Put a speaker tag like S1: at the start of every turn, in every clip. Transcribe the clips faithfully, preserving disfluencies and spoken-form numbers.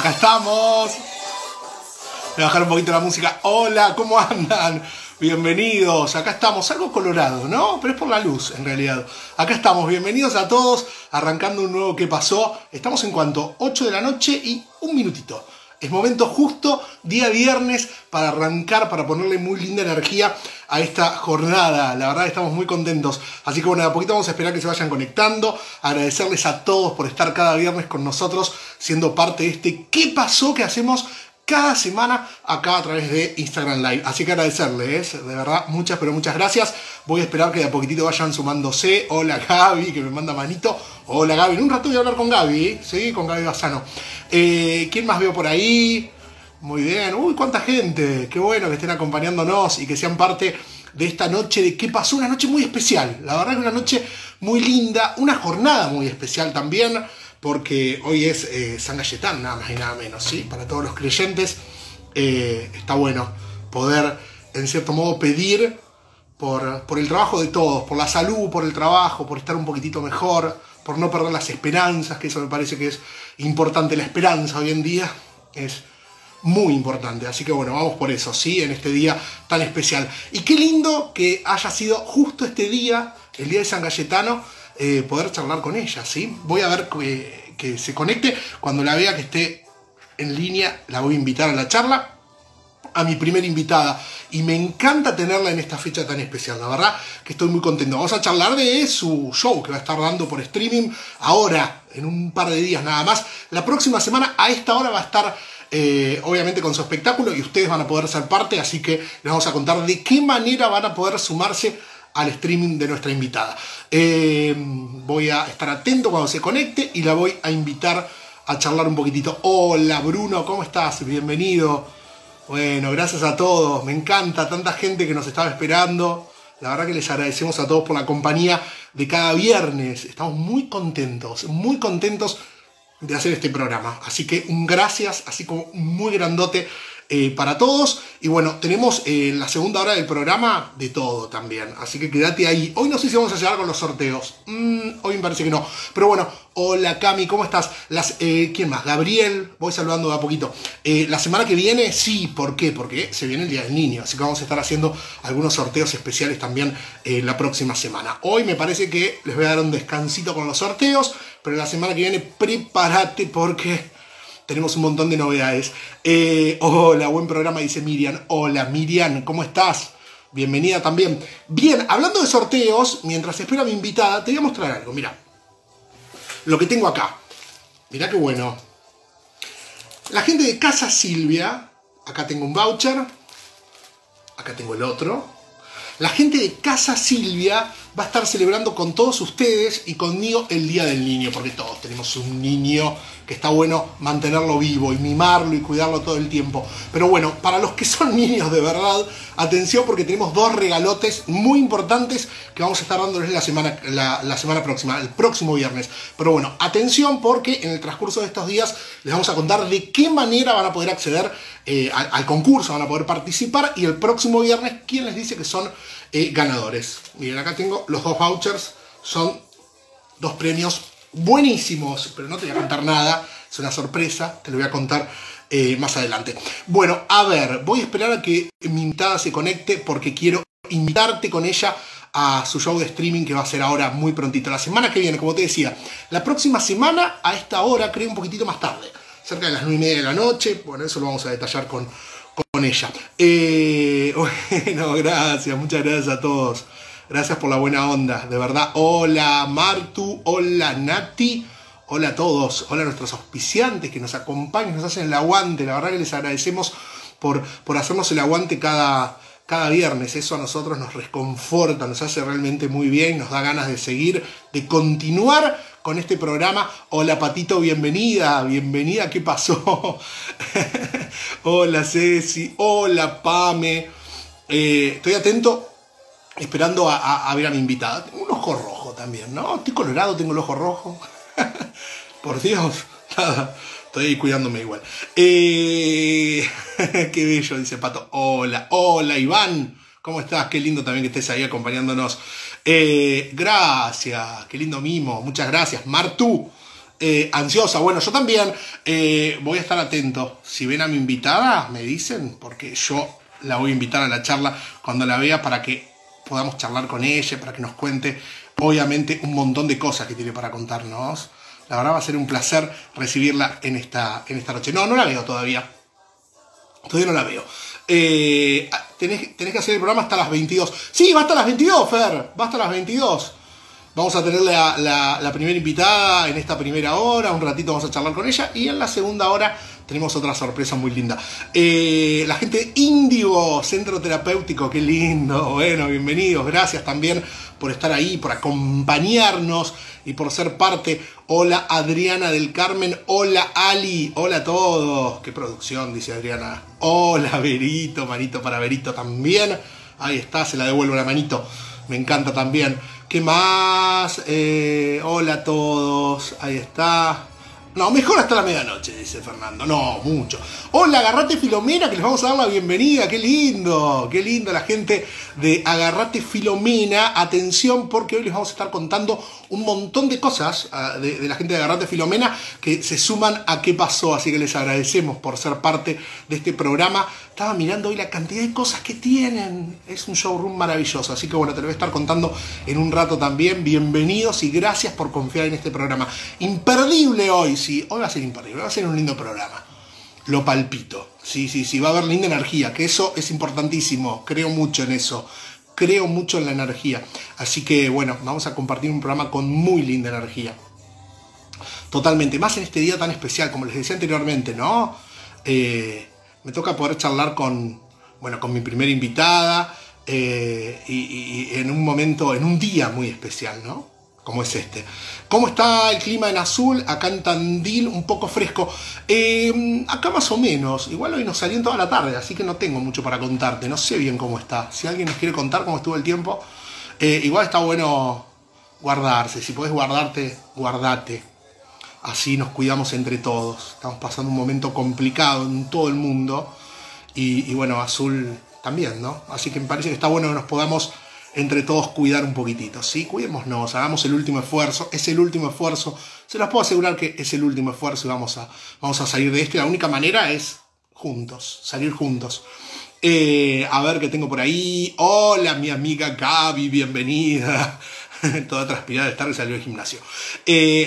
S1: Acá estamos. Voy a bajar un poquito la música. Hola, ¿cómo andan? Bienvenidos. Acá estamos. Algo colorado, ¿no? Pero es por la luz, en realidad. Acá estamos. Bienvenidos a todos. Arrancando un nuevo ¿Qué pasó? Estamos en cuanto ocho de la noche y un minutito. Es momento justo, día viernes, para arrancar, para ponerle muy linda energía a esta jornada. La verdad estamos muy contentos. Así que bueno, de a poquito vamos a esperar que se vayan conectando. Agradecerles a todos por estar cada viernes con nosotros, siendo parte de este ¿Qué pasó? Que hacemos cada semana acá a través de Instagram Live. Así que agradecerles, ¿eh? De verdad, muchas pero muchas gracias. Voy a esperar que de a poquitito vayan sumándose. Hola Gaby, que me manda manito. Hola Gaby, en un rato voy a hablar con Gaby, ¿eh? Sí, con Gaby Bassano. Eh, ¿Quién más veo por ahí? Muy bien, uy, cuánta gente. Qué bueno que estén acompañándonos y que sean parte de esta noche de ¿Qué pasó? Una noche muy especial. La verdad que una noche muy linda, una jornada muy especial también, porque hoy es eh, San Gayetán, nada más y nada menos, ¿sí? Para todos los creyentes eh, está bueno poder, en cierto modo, pedir por, por el trabajo de todos, por la salud, por el trabajo, por estar un poquitito mejor, por no perder las esperanzas, que eso me parece que es importante. La esperanza hoy en día es muy importante, así que bueno, vamos por eso, ¿sí? En este día tan especial. Y qué lindo que haya sido justo este día, el día de San Gayetano, eh, poder charlar con ella, ¿sí? Voy a ver que, que se conecte. Cuando la vea que esté en línea, la voy a invitar a la charla, a mi primera invitada, y me encanta tenerla en esta fecha tan especial. La verdad que estoy muy contento. Vamos a charlar de su show que va a estar dando por streaming ahora, en un par de días nada más. La próxima semana a esta hora va a estar eh, obviamente con su espectáculo, y ustedes van a poder ser parte, así que les vamos a contar de qué manera van a poder sumarse al streaming de nuestra invitada. Eh, voy a estar atento cuando se conecte y la voy a invitar a charlar un poquitito. Hola Bruno, ¿cómo estás? Bienvenido. Bueno, gracias a todos. Me encanta, tanta gente que nos estaba esperando. La verdad que les agradecemos a todos por la compañía de cada viernes. Estamos muy contentos, muy contentos de hacer este programa. Así que un gracias, así como muy grandote eh, para todos. Y bueno, tenemos en eh, la segunda hora del programa de todo también. Así que quédate ahí. Hoy no sé si vamos a llegar con los sorteos. Mm, hoy me parece que no. Pero bueno, hola Cami, ¿cómo estás? Las, eh, ¿Quién más? Gabriel, voy saludando de a poquito. Eh, la semana que viene, sí, ¿por qué? Porque se viene el Día del Niño. Así que vamos a estar haciendo algunos sorteos especiales también eh, la próxima semana. Hoy me parece que les voy a dar un descansito con los sorteos. Pero la semana que viene prepárate porque tenemos un montón de novedades. Eh, hola, buen programa, dice Miriam. Hola Miriam, ¿cómo estás? Bienvenida también. Bien, hablando de sorteos, mientras espero a mi invitada, te voy a mostrar algo. Mira, lo que tengo acá. Mirá qué bueno. La gente de Casa Silvia, acá tengo un voucher, acá tengo el otro. La gente de Casa Silvia va a estar celebrando con todos ustedes y conmigo el Día del Niño, porque todos tenemos un niño que está bueno mantenerlo vivo y mimarlo y cuidarlo todo el tiempo. Pero bueno, para los que son niños de verdad, atención, porque tenemos dos regalotes muy importantes que vamos a estar dándoles la semana, la, la semana próxima, el próximo viernes. Pero bueno, atención, porque en el transcurso de estos días les vamos a contar de qué manera van a poder acceder eh, al, al concurso, van a poder participar, y el próximo viernes, ¿quién les dice que son eh, ganadores? Miren, acá tengo los dos vouchers, son dos premios buenísimos, pero no te voy a contar nada, es una sorpresa, te lo voy a contar eh, más adelante. Bueno, a ver, voy a esperar a que mi invitada se conecte porque quiero invitarte con ella a su show de streaming que va a ser ahora muy prontito, la semana que viene, como te decía. La próxima semana, a esta hora, creo un poquitito más tarde, cerca de las nueve y media de la noche. Bueno, eso lo vamos a detallar con, con ella. Eh, bueno, gracias, muchas gracias a todos. Gracias por la buena onda, de verdad. Hola Martu, hola Nati, hola a todos, hola a nuestros auspiciantes que nos acompañan, nos hacen el aguante. La verdad que les agradecemos por, por hacernos el aguante cada, cada viernes. Eso a nosotros nos reconforta, nos hace realmente muy bien, nos da ganas de seguir, de continuar con este programa. Hola Patito, bienvenida, bienvenida, ¿qué pasó? Hola Ceci, hola Pame. Eh, estoy atento, esperando a, a, a ver a mi invitada. Tengo un ojo rojo también, ¿no? Estoy colorado, tengo el ojo rojo. Por Dios, nada, estoy cuidándome igual. Eh, qué bello, dice Pato. Hola, hola Iván, ¿cómo estás? Qué lindo también que estés ahí acompañándonos. Eh, gracias, qué lindo mimo, muchas gracias. Martu, Eh, ansiosa, bueno, yo también eh, voy a estar atento. Si ven a mi invitada, me dicen, porque yo la voy a invitar a la charla cuando la vea para que podamos charlar con ella, para que nos cuente, obviamente, un montón de cosas que tiene para contarnos. La verdad va a ser un placer recibirla en esta, en esta noche. No, no la veo todavía. Todavía no la veo. Eh, tenés, tenés que hacer el programa hasta las veintidós. Sí, va hasta las veintidós, Fer. Va hasta las veintidós. Vamos a tener la, la, la primera invitada en esta primera hora, un ratito vamos a charlar con ella y en la segunda hora tenemos otra sorpresa muy linda. Eh, la gente de Índigo, Centro Terapéutico, qué lindo, bueno, bienvenidos, gracias también por estar ahí, por acompañarnos y por ser parte. Hola Adriana del Carmen, hola Ali, hola a todos, qué producción, dice Adriana. Hola Verito, manito para Verito también, ahí está, se la devuelvo la manito, me encanta también. ¿Qué más? Eh, hola a todos. Ahí está. No, mejor hasta la medianoche, dice Fernando. No, mucho. Hola, Agarrate Filomena, que les vamos a dar la bienvenida. Qué lindo, qué lindo la gente de Agarrate Filomena. Atención, porque hoy les vamos a estar contando un montón de cosas uh, de, de la gente de Agarrate Filomena que se suman a qué pasó. Así que les agradecemos por ser parte de este programa. Estaba mirando hoy la cantidad de cosas que tienen. Es un showroom maravilloso. Así que bueno, te lo voy a estar contando en un rato también. Bienvenidos y gracias por confiar en este programa. Imperdible hoy, sí. Hoy va a ser imperdible. Va a ser un lindo programa. Lo palpito. Sí, sí, sí. Va a haber linda energía. Que eso es importantísimo. Creo mucho en eso. Creo mucho en la energía. Así que bueno, vamos a compartir un programa con muy linda energía. Totalmente. Más en este día tan especial, como les decía anteriormente, ¿no? Eh... Me toca poder charlar con, bueno, con mi primera invitada eh, y, y en un momento, en un día muy especial, ¿no? Como es este. ¿Cómo está el clima en Azul? Acá en Tandil, un poco fresco. Eh, acá más o menos. Igual hoy nos salió en toda la tarde, así que no tengo mucho para contarte. No sé bien cómo está. Si alguien nos quiere contar cómo estuvo el tiempo, eh, igual está bueno guardarse. Si podés guardarte, guardate. Así nos cuidamos entre todos. Estamos pasando un momento complicado en todo el mundo. Y, y bueno, Azul también, ¿no? Así que me parece que está bueno que nos podamos entre todos cuidar un poquitito, ¿sí? Cuidémonos, hagamos el último esfuerzo. Es el último esfuerzo. Se los puedo asegurar que es el último esfuerzo y vamos a, vamos a salir de esto. Y la única manera es juntos, salir juntos. Eh, a ver qué tengo por ahí. Hola, mi amiga Gaby, bienvenida. Toda transpirada de estar y salió del gimnasio. Eh,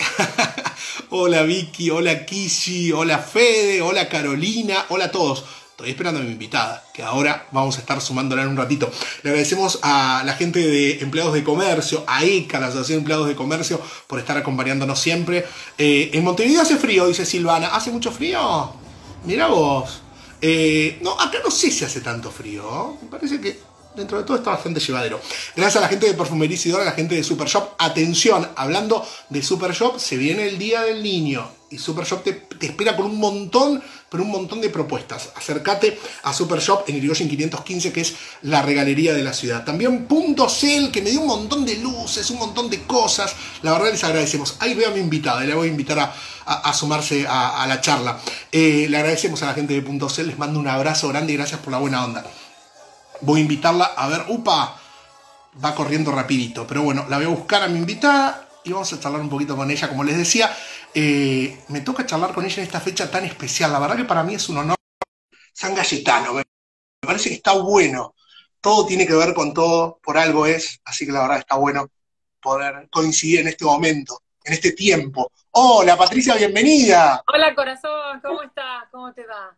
S1: hola Vicky, hola Kishi, hola Fede, hola Carolina, hola a todos. Estoy esperando a mi invitada, que ahora vamos a estar sumándola en un ratito. Le agradecemos a la gente de Empleados de Comercio, a E C A, la Asociación de Empleados de Comercio, por estar acompañándonos siempre. Eh, en Montevideo hace frío, dice Silvana. ¿Hace mucho frío? Mira vos. Eh, no, acá no sé si hace tanto frío. Me parece que dentro de todo está bastante llevadero. Gracias a la gente de Perfumería Isidora, a la gente de Super Shop. Atención, hablando de Super Shop, se viene el Día del Niño. Y Super Shop te, te espera con un montón, pero un montón de propuestas. Acércate a Super Shop en Irigoyen quinientos quince, que es la regalería de la ciudad. También Punto Cel, que me dio un montón de luces, un montón de cosas. La verdad les agradecemos. Ahí veo a mi invitada, y la voy a invitar a, a, a sumarse a, a la charla. Eh, le agradecemos a la gente de Punto Cel, les mando un abrazo grande y gracias por la buena onda. Voy a invitarla a ver, upa, va corriendo rapidito, pero bueno, la voy a buscar a mi invitada y vamos a charlar un poquito con ella. Como les decía, eh, me toca charlar con ella en esta fecha tan especial. La verdad que para mí es un honor. San Cayetano, me parece que está bueno. Todo tiene que ver con todo, por algo es, así que la verdad está bueno poder coincidir en este momento, en este tiempo. Hola Patricia, bienvenida.
S2: Hola corazón, ¿cómo estás? ¿Cómo te va?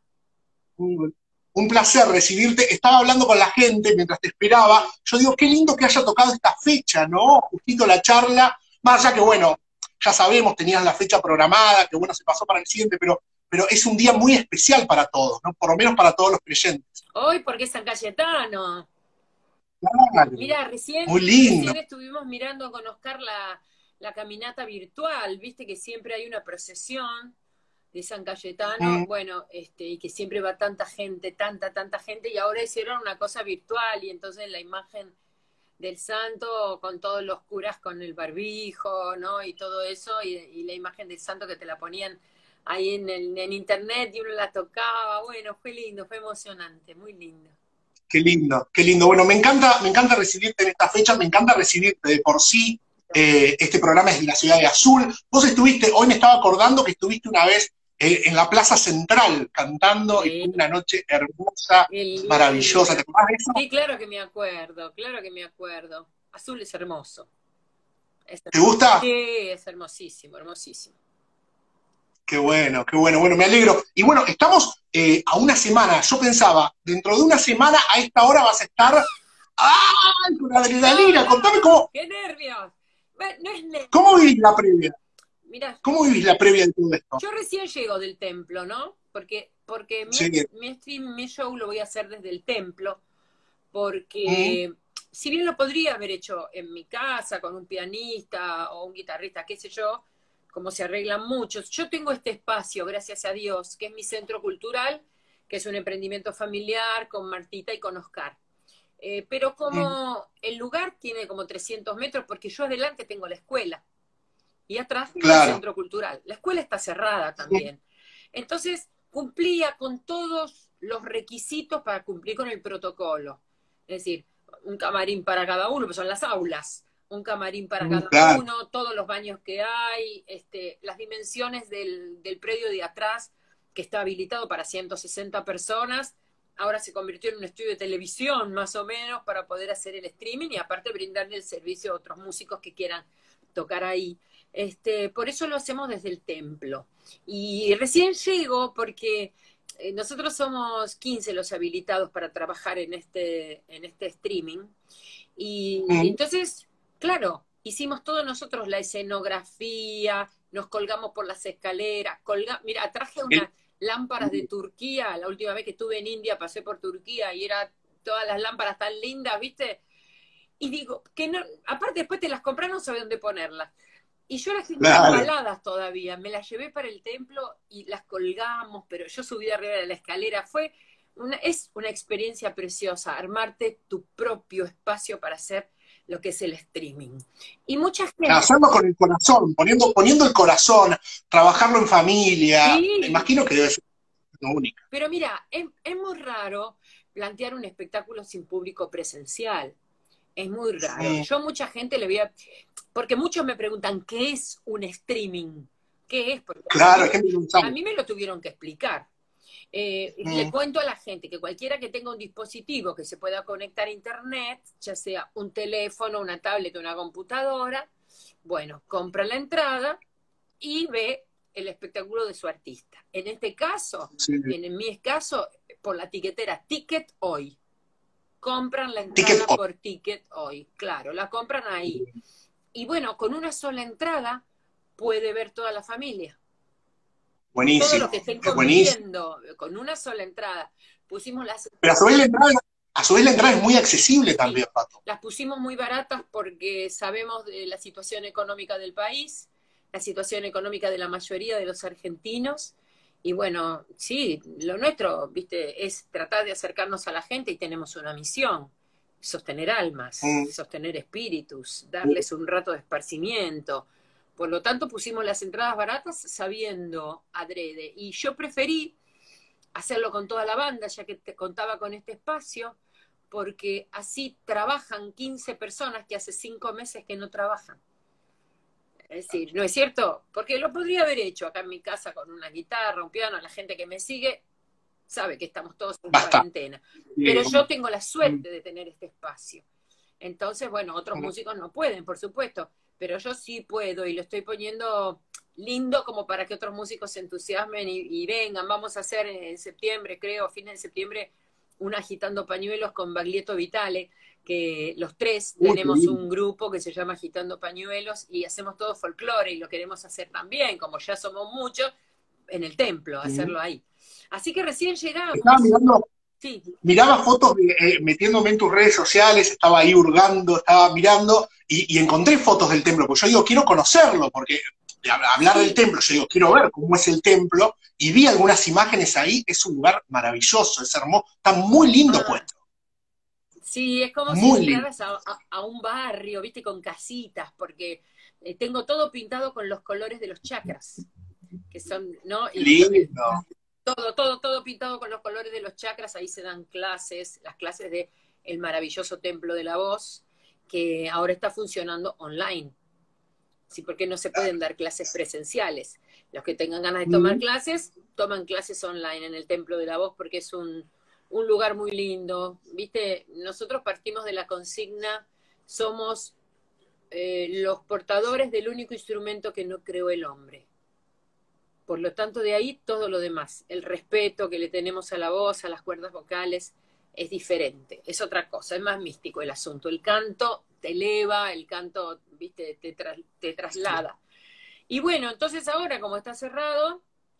S1: Un placer recibirte. Estaba hablando con la gente mientras te esperaba. Yo digo, qué lindo que haya tocado esta fecha, ¿no? Justito la charla. Más allá que, bueno, ya sabemos, tenías la fecha programada, que bueno, se pasó para el siguiente, pero, pero es un día muy especial para todos, ¿no? Por lo menos para todos los creyentes.
S2: Hoy, porque es San Cayetano.
S1: Claro,
S2: Mira, recién,
S1: muy lindo.
S2: recién estuvimos mirando con Oscar la, la caminata virtual, viste que siempre hay una procesión de San Cayetano, mm. bueno, este, y que siempre va tanta gente, tanta, tanta gente, y ahora hicieron una cosa virtual, y entonces la imagen del santo con todos los curas con el barbijo, ¿no? Y todo eso, y, y la imagen del santo que te la ponían ahí en, el, en internet y uno la tocaba, bueno, fue lindo, fue emocionante, muy lindo.
S1: Qué lindo, qué lindo. Bueno, me encanta, me encanta recibirte en esta fecha, me encanta recibirte de por sí. Eh, este programa es de la ciudad de Azul. Vos estuviste, hoy me estaba acordando que estuviste una vez eh, en la Plaza Central cantando
S2: Sí.
S1: y fue una noche hermosa, maravillosa. ¿Te acordás de eso?
S2: Sí, claro que me acuerdo, claro que me acuerdo. Azul es hermoso. Es
S1: ¿Te gusta?
S2: Sí, es hermosísimo, hermosísimo.
S1: Qué bueno, qué bueno, bueno, me alegro. Y bueno, estamos eh, a una semana. Yo pensaba, dentro de una semana a esta hora vas a estar ¡ay! Con adrenalina.
S2: No,
S1: Contame
S2: no,
S1: cómo,
S2: ¡qué nervios! Bueno, no es nervios.
S1: cómo vivís la previa.
S2: Mirá,
S1: ¿Cómo vivís la previa de todo esto?
S2: yo recién llego del templo, ¿no? Porque, porque mi,
S1: Sí.
S2: mi stream, mi show lo voy a hacer desde el templo,
S1: Mm.
S2: porque si bien lo podría haber hecho en mi casa con un pianista o un guitarrista, qué sé yo, como se arreglan muchos, yo tengo este espacio, gracias a Dios, que es mi centro cultural, que es un emprendimiento familiar con Martita y con Oscar. Eh, pero
S1: Mm.
S2: como el lugar tiene como trescientos metros, porque yo adelante tengo la escuela y atrás tengo el
S1: Claro.
S2: centro cultural. La escuela está cerrada también. Entonces, cumplía con todos los requisitos para cumplir con el protocolo. Es decir, un camarín para cada uno, pues son las aulas, un camarín para
S1: Mm,
S2: cada
S1: claro.
S2: uno, todos los baños que hay, este, las dimensiones del, del predio de atrás, que está habilitado para ciento sesenta personas, ahora se convirtió en un estudio de televisión, más o menos, para poder hacer el streaming y aparte brindarle el servicio a otros músicos que quieran tocar ahí. Este, por eso lo hacemos desde el templo. Y recién llego porque eh, nosotros somos quince los habilitados para trabajar en este, en este streaming. Y,
S1: Mm.
S2: y entonces, claro, hicimos todo nosotros, la escenografía, nos colgamos por las escaleras, colga... mira, traje unas lámparas de Turquía, la última vez que estuve en India pasé por Turquía y era todas las lámparas tan lindas, ¿viste? Y digo, que no, aparte después te las compras, no sabes dónde ponerlas. Y yo las tenía
S1: Claro.
S2: embaladas todavía, me las llevé para el templo y las colgamos, pero yo subí arriba de la escalera. Fue una, es una experiencia preciosa, armarte tu propio espacio para hacer lo que es el streaming. Y mucha gente...
S1: Hacerlo con el corazón, poniendo, poniendo el corazón, trabajarlo en familia.
S2: Sí.
S1: Me imagino que debe ser única.
S2: Pero mira, es, es muy raro plantear un espectáculo sin público presencial. Es muy raro.
S1: Sí.
S2: Yo mucha gente le voy a... Porque muchos me preguntan, ¿qué es un streaming? ¿Qué es? Porque
S1: Claro,
S2: a,
S1: es que
S2: mí,
S1: no
S2: a mí me lo tuvieron que explicar. Eh,
S1: Mm.
S2: Le cuento a la gente que cualquiera que tenga un dispositivo que se pueda conectar a internet, ya sea un teléfono, una tablet o una computadora, bueno, compra la entrada y ve el espectáculo de su artista. En este caso,
S1: Sí.
S2: en, en mi caso, por la tiquetera Ticket Hoy. Compran la
S1: Ticket
S2: entrada
S1: Hoy.
S2: por Ticket Hoy, claro, la compran ahí. Y bueno, con una sola entrada puede ver toda la familia.
S1: Buenísimo.
S2: Todo lo que estén
S1: Es buenísimo.
S2: conviviendo, con una sola entrada. Pusimos las...
S1: Pero a su vez la entrada, a su vez la entrada es muy accesible
S2: Sí,
S1: también, Pato.
S2: las pusimos muy baratas porque sabemos de la situación económica del país, la situación económica de la mayoría de los argentinos. Y bueno, sí, lo nuestro, viste, es tratar de acercarnos a la gente y tenemos una misión, sostener almas,
S1: Mm.
S2: sostener espíritus, darles un rato de esparcimiento. Por lo tanto, pusimos las entradas baratas sabiendo adrede. Y yo preferí hacerlo con toda la banda, ya que te contaba con este espacio, porque así trabajan quince personas que hace cinco meses que no trabajan. Es decir, ¿no es cierto? Porque lo podría haber hecho acá en mi casa con una guitarra, un piano, la gente que me sigue sabe que estamos todos en
S1: Basta.
S2: cuarentena. Pero
S1: Sí.
S2: yo tengo la suerte de tener este espacio. Entonces, bueno, otros
S1: Mm.
S2: músicos no pueden, por supuesto, pero yo sí puedo y lo estoy poniendo lindo como para que otros músicos se entusiasmen y, y vengan. Vamos a hacer en septiembre, creo, fines de septiembre, una Agitando Pañuelos con Baglietto Vitale, que los tres
S1: Uy,
S2: tenemos
S1: qué lindo.
S2: un grupo que se llama Agitando Pañuelos y hacemos todo folclore y lo queremos hacer también, como ya somos muchos, en el templo,
S1: Mm.
S2: hacerlo ahí. Así que recién llegamos.
S1: Estaba mirando,
S2: Sí,
S1: miraba fotos, de, eh, metiéndome en tus redes sociales, estaba ahí hurgando, estaba mirando, y, y encontré fotos del templo, porque yo digo, quiero conocerlo, porque de hab- hablar
S2: Sí.
S1: del templo, yo digo, quiero ver cómo es el templo, y vi algunas imágenes ahí, es un lugar maravilloso, es hermoso, está muy lindo
S2: Ah,
S1: puesto,
S2: sí, es como si
S1: muy lindo.
S2: entraras a, a- a un barrio, viste, con casitas, porque eh, tengo todo pintado con los colores de los chakras, que son, ¿no? Y lo- eh,
S1: Lindo.
S2: todo, todo, todo pintado con los colores de los chakras, ahí se dan clases, las clases de el maravilloso Templo de la Voz, que ahora está funcionando online. Sí, porque no se pueden dar clases presenciales. Los que tengan ganas de tomar clases, toman clases online en el Templo de la Voz porque es un, un lugar muy lindo. Viste, nosotros partimos de la consigna, somos eh, los portadores del único instrumento que no creó el hombre. Por lo tanto, de ahí todo lo demás. El respeto que le tenemos a la voz, a las cuerdas vocales, es diferente, es otra cosa, es más místico el asunto. El canto te eleva, el canto, viste, te, tra te traslada. Y bueno, entonces ahora, como está cerrado,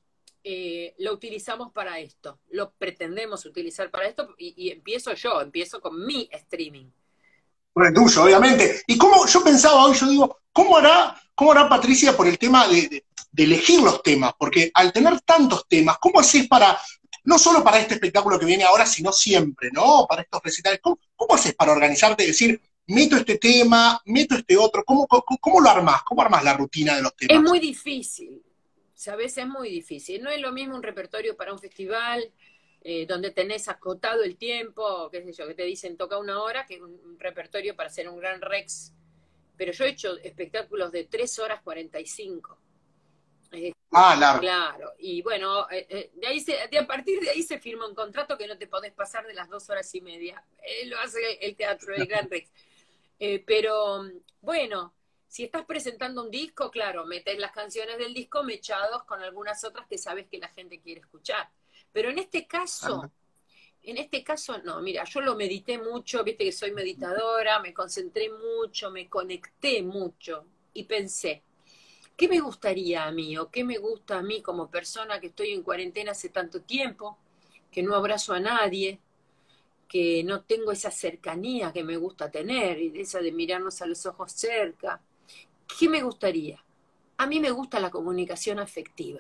S2: eh, lo utilizamos para esto, lo pretendemos utilizar para esto, y, y empiezo yo, empiezo con mi streaming.
S1: Por el tuyo, obviamente. Y cómo, yo pensaba hoy, yo digo, ¿cómo hará, cómo hará Patricia por el tema de, de, de elegir los temas? Porque al tener tantos temas, ¿cómo haces para, no solo para este espectáculo que viene ahora, sino siempre, ¿no? Para estos recitales, ¿cómo, cómo haces para organizarte y decir, meto este tema, meto este otro? ¿Cómo, cómo, cómo lo armás? ¿Cómo armás la rutina de los temas?
S2: Es muy difícil, ¿sabes? Es muy difícil. No es lo mismo un repertorio para un festival, Eh, donde tenés acotado el tiempo, qué sé yo, que te dicen toca una hora, que es un, un repertorio para hacer un gran Rex. Pero yo he hecho espectáculos de tres horas cuarenta y cinco. Eh,
S1: ah, largo.
S2: Claro, y bueno, eh, eh, de ahí se, de, a partir de ahí se firma un contrato que no te podés pasar de las dos horas y media. Eh, lo hace el teatro del Gran Rex. Eh, pero bueno, si estás presentando un disco, claro, metes las canciones del disco mechados con algunas otras que sabes que la gente quiere escuchar. Pero en este caso, en este caso no, mira, yo lo medité mucho, viste que soy meditadora, me concentré mucho, me conecté mucho y pensé, ¿qué me gustaría a mí o qué me gusta a mí como persona que estoy en cuarentena hace tanto tiempo, que no abrazo a nadie, que no tengo esa cercanía que me gusta tener, y esa de mirarnos a los ojos cerca? ¿Qué me gustaría? A mí me gusta la comunicación afectiva.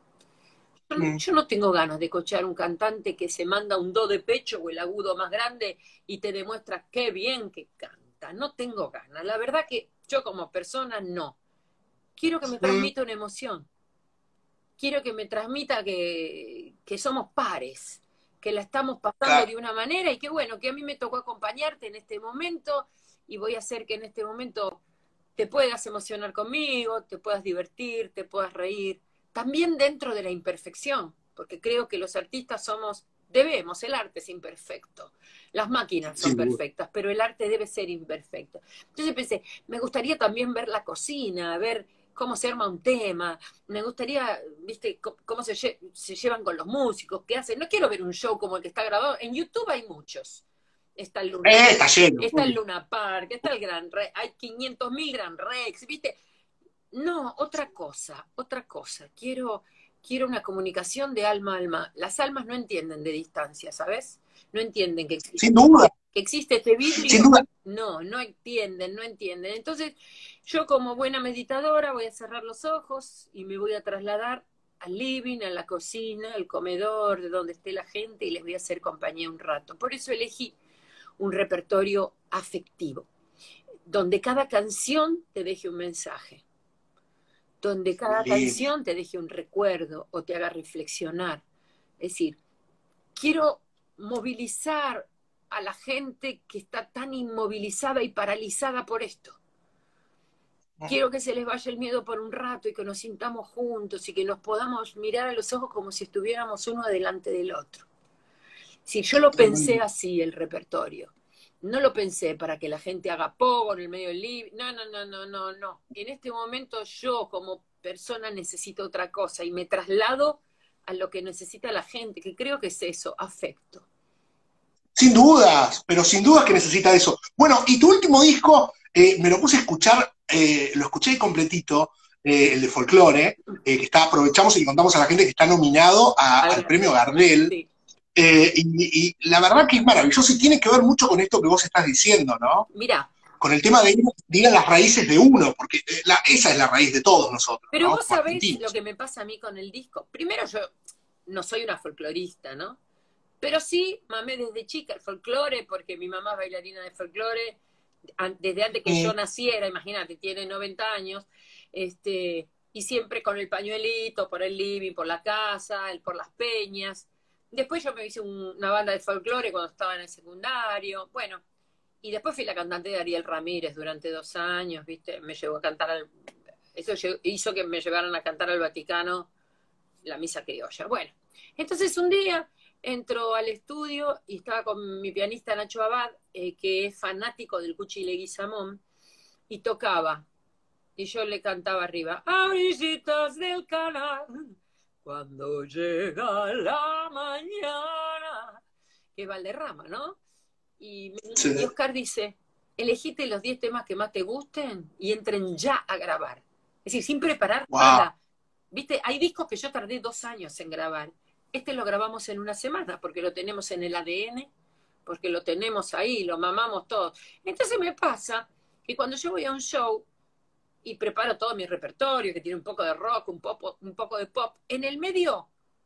S2: Yo no tengo ganas de cochar un cantante que se manda un do de pecho o el agudo más grande y te demuestra qué bien que canta. No tengo ganas. La verdad que yo como persona no. Quiero que me transmita una emoción. Quiero que me transmita que, que somos pares, que la estamos pasando claro. de una manera y que bueno, que a mí me tocó acompañarte en este momento y voy a hacer que en este momento te puedas emocionar conmigo, te puedas divertir, te puedas reír. También dentro de la imperfección, porque creo que los artistas somos, debemos, el arte es imperfecto, las máquinas son sí, perfectas, pero el arte debe ser imperfecto. Entonces pensé, me gustaría también ver la cocina, ver cómo se arma un tema, me gustaría, viste, cómo se, lle se llevan con los músicos, qué hacen. No quiero ver un show como el que está grabado, en YouTube hay muchos. Está el Luna,
S1: eh, está lleno,
S2: está el Luna Park, está el Gran Rex, hay quinientos mil Gran Rex, viste. No, otra cosa, otra cosa. Quiero, quiero una comunicación de alma a alma. Las almas no entienden de distancia, ¿sabes? No entienden que existe,
S1: Sin duda.
S2: que existe este vidrio.
S1: Sin duda.
S2: No, no entienden, no entienden. Entonces, yo como buena meditadora voy a cerrar los ojos y me voy a trasladar al living, a la cocina, al comedor, de donde esté la gente, y les voy a hacer compañía un rato. Por eso elegí un repertorio afectivo, donde cada canción te deje un mensaje, donde cada Bien. canción te deje un recuerdo o te haga reflexionar. Es decir, quiero movilizar a la gente que está tan inmovilizada y paralizada por esto. Quiero que se les vaya el miedo por un rato y que nos sintamos juntos y que nos podamos mirar a los ojos como si estuviéramos uno delante del otro. Si yo lo pensé así, el repertorio. No lo pensé para que la gente haga pogo en el medio del living. No, no, no, no, no, no. En este momento yo como persona necesito otra cosa y me traslado a lo que necesita la gente, que creo que es eso, afecto.
S1: Sin dudas, pero sin dudas que necesita eso. Bueno, y tu último disco, eh, me lo puse a escuchar, eh, lo escuché completito, eh, el de folclore, eh, que está, aprovechamos y le contamos a la gente que está nominado a, al premio Gardel. Sí. Eh, y, y la verdad que es maravilloso y tiene que ver mucho con esto que vos estás diciendo, ¿no?
S2: Mirá.
S1: Con el tema de ir a las raíces de uno, porque la, esa es la raíz de todos nosotros.
S2: Pero
S1: ¿no?
S2: vos sabés lo que me pasa a mí con el disco. Primero, yo no soy una folclorista, ¿no? Pero sí, mamé desde chica el folclore, porque mi mamá es bailarina de folclore, desde antes que mm. yo naciera, imagínate, tiene noventa años, este, y siempre con el pañuelito, por el living, por la casa, el, por las peñas. Después yo me hice un, una banda de folclore cuando estaba en el secundario, bueno, y después fui la cantante de Ariel Ramírez durante dos años, ¿viste? Me llevó a cantar al, Eso hizo que me llevaran a cantar al Vaticano la misa criolla. Bueno, entonces un día entro al estudio y estaba con mi pianista Nacho Abad, eh, que es fanático del Cuchi Leguizamón, y tocaba. Y yo le cantaba arriba, a visitas del canal, cuando llega la mañana, que es Valderrama, ¿no? Y, sí. y Oscar dice, elegite los diez temas que más te gusten y entren ya a grabar. Es decir, sin preparar wow. nada. ¿Viste? Hay discos que yo tardé dos años en grabar. Este lo grabamos en una semana, porque lo tenemos en el A D N, porque lo tenemos ahí, lo mamamos todos. Entonces me pasa que cuando yo voy a un show y preparo todo mi repertorio, que tiene un poco de rock, un, pop, un poco de pop, en el medio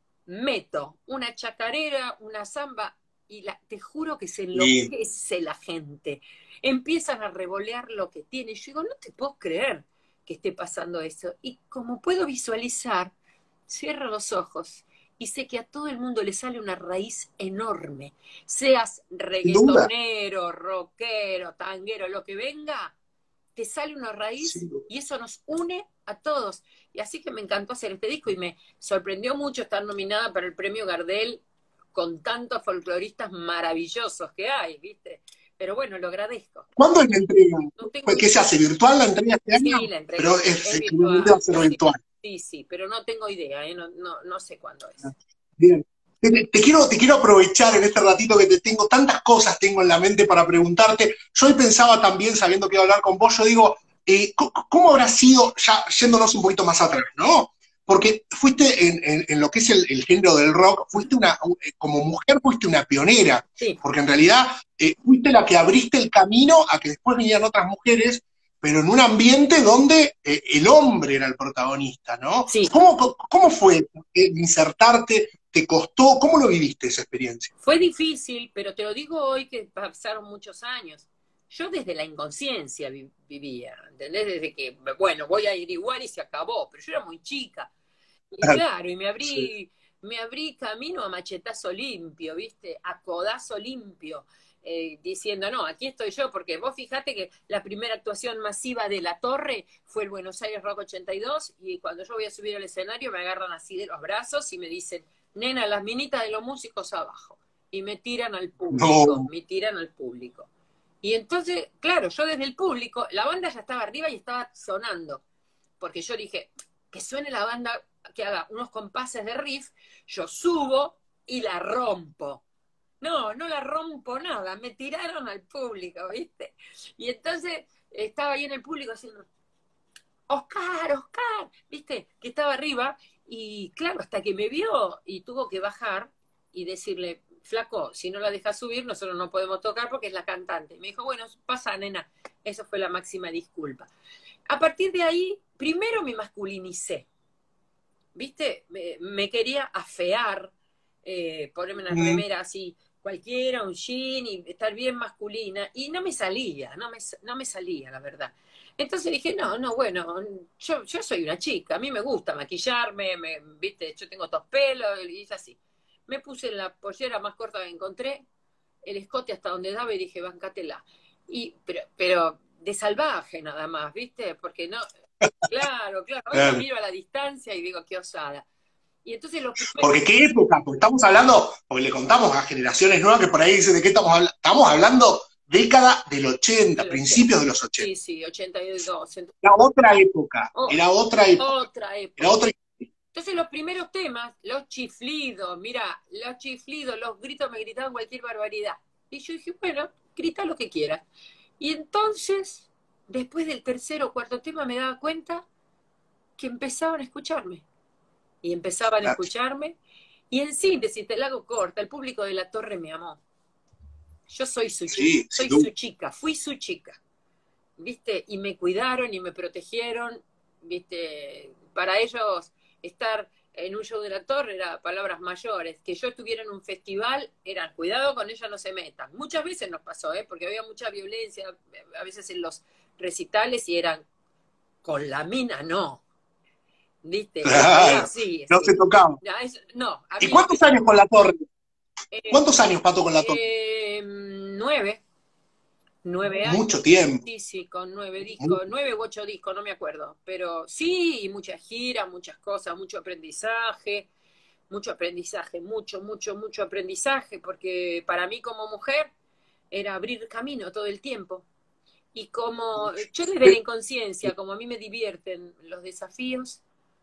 S2: meto una chacarera, una samba, y la, te juro que se enloquece la gente. Empiezan a revolear lo que tiene. Yo digo, no te puedo creer que esté pasando eso. Y como puedo visualizar, cierro los ojos y sé que a todo el mundo le sale una raíz enorme. Seas reggaetonero, rockero, tanguero, lo que venga, te sale una raíz sí. y eso nos une a todos. Y así que me encantó hacer este disco y me sorprendió mucho estar nominada para el premio Gardel con tantos folcloristas maravillosos que hay, ¿viste? Pero bueno, lo agradezco.
S1: ¿Cuándo es la entrega? No tengo... ¿Qué se hace? ¿Virtual la entrega este año?
S2: Sí, la entrega
S1: pero es, es virtual. Va a ser virtual.
S2: Sí, sí, pero no tengo idea, ¿eh? no, no, no sé cuándo es.
S1: Bien. Te, te, quiero, te quiero aprovechar en este ratito que te tengo, tantas cosas tengo en la mente para preguntarte. Yo hoy pensaba también, sabiendo que iba a hablar con vos, yo digo, eh, ¿cómo habrá sido, ya yéndonos un poquito más atrás, ¿no? Porque fuiste en, en, en lo que es el, el género del rock, fuiste una, como mujer fuiste una pionera,
S2: sí.
S1: porque en realidad eh, fuiste la que abriste el camino a que después vinieran otras mujeres, pero en un ambiente donde eh, el hombre era el protagonista, ¿no?
S2: Sí.
S1: ¿Cómo, cómo fue eh, insertarte? ¿Te costó? ¿Cómo lo viviste esa experiencia?
S2: Fue difícil, pero te lo digo hoy que pasaron muchos años. Yo desde la inconsciencia vi vivía, ¿entendés? Desde que, bueno, voy a ir igual y se acabó, pero yo era muy chica. Y claro, y me abrí, sí. me abrí camino a machetazo limpio, ¿viste? A codazo limpio, eh, diciendo, no, aquí estoy yo, porque vos fijate que la primera actuación masiva de La Torre fue el Buenos Aires Rock ochenta y dos, y cuando yo voy a subir al escenario me agarran así de los brazos y me dicen, nena, las minitas de los músicos abajo, y me tiran al público, no. me tiran al público. Y entonces, claro, yo desde el público, la banda ya estaba arriba y estaba sonando, porque yo dije, que suene la banda, que haga unos compases de riff, yo subo y la rompo. No, no la rompo nada, me tiraron al público, ¿viste? Y entonces estaba ahí en el público haciendo, Oscar, Oscar, ¿viste? Que estaba arriba, y claro, hasta que me vio y tuvo que bajar y decirle, flaco, si no la dejas subir, nosotros no podemos tocar porque es la cantante. Y me dijo, bueno, pasa, nena. Eso fue la máxima disculpa. A partir de ahí, primero me masculinicé. ¿Viste? Me, me quería afear, eh, ponerme una remera así, cualquiera, un jean, y estar bien masculina. Y no me salía, no me, no me salía, la verdad. Entonces dije, no, no, bueno, yo, yo soy una chica, a mí me gusta maquillarme, me, ¿viste? Yo tengo estos pelos, y es así. Me puse la pollera más corta que encontré, el escote hasta donde daba y dije, bancátela. Y, pero, pero de salvaje nada más, ¿viste? Porque no, claro, claro, ahora miro a la distancia y digo, qué osada. Y entonces lo primero...
S1: Porque qué época, porque estamos hablando, porque le contamos a generaciones nuevas que por ahí dicen de qué estamos hablando, estamos hablando década del ochenta, del principios ochenta. De los ochenta.
S2: Sí, sí, ochenta y dos.
S1: Era otra época,
S2: oh,
S1: era otra época.
S2: Otra época.
S1: Era otra época.
S2: Entonces los primeros temas, los chiflidos, mira, los chiflidos, los gritos me gritaban cualquier barbaridad. Y yo dije, bueno, grita lo que quieras. Y entonces, después del tercer o cuarto tema me daba cuenta que empezaban a escucharme. Y empezaban claro. a escucharme. Y en síntesis, te la hago corta, el público de La Torre me amó. Yo soy su
S1: sí,
S2: chica, soy su chica, fui su chica. ¿Viste? Y me cuidaron y me protegieron, ¿viste? Para ellos... estar en un show de La Torre era palabras mayores, que yo estuviera en un festival, eran, cuidado con ella, no se metan. Muchas veces nos pasó, ¿eh? Porque había mucha violencia, a veces en los recitales, y eran, con la mina no. ¿Viste?
S1: Claro,
S2: sí,
S1: no
S2: sí.
S1: se tocaba.
S2: No, es, no,
S1: ¿Y cuántos años con La Torre?
S2: Eh,
S1: ¿Cuántos años, Pato, con La Torre?
S2: Eh, nueve. Nueve
S1: mucho
S2: años,
S1: tiempo.
S2: sí, sí, con nueve
S1: Muy-
S2: discos, nueve u ocho discos, no me acuerdo, pero sí, y muchas giras, muchas cosas, mucho aprendizaje, mucho aprendizaje, mucho, mucho, mucho aprendizaje, porque para mí como mujer era abrir camino todo el tiempo. Y como yo desde la inconsciencia, como a mí me divierten los desafíos,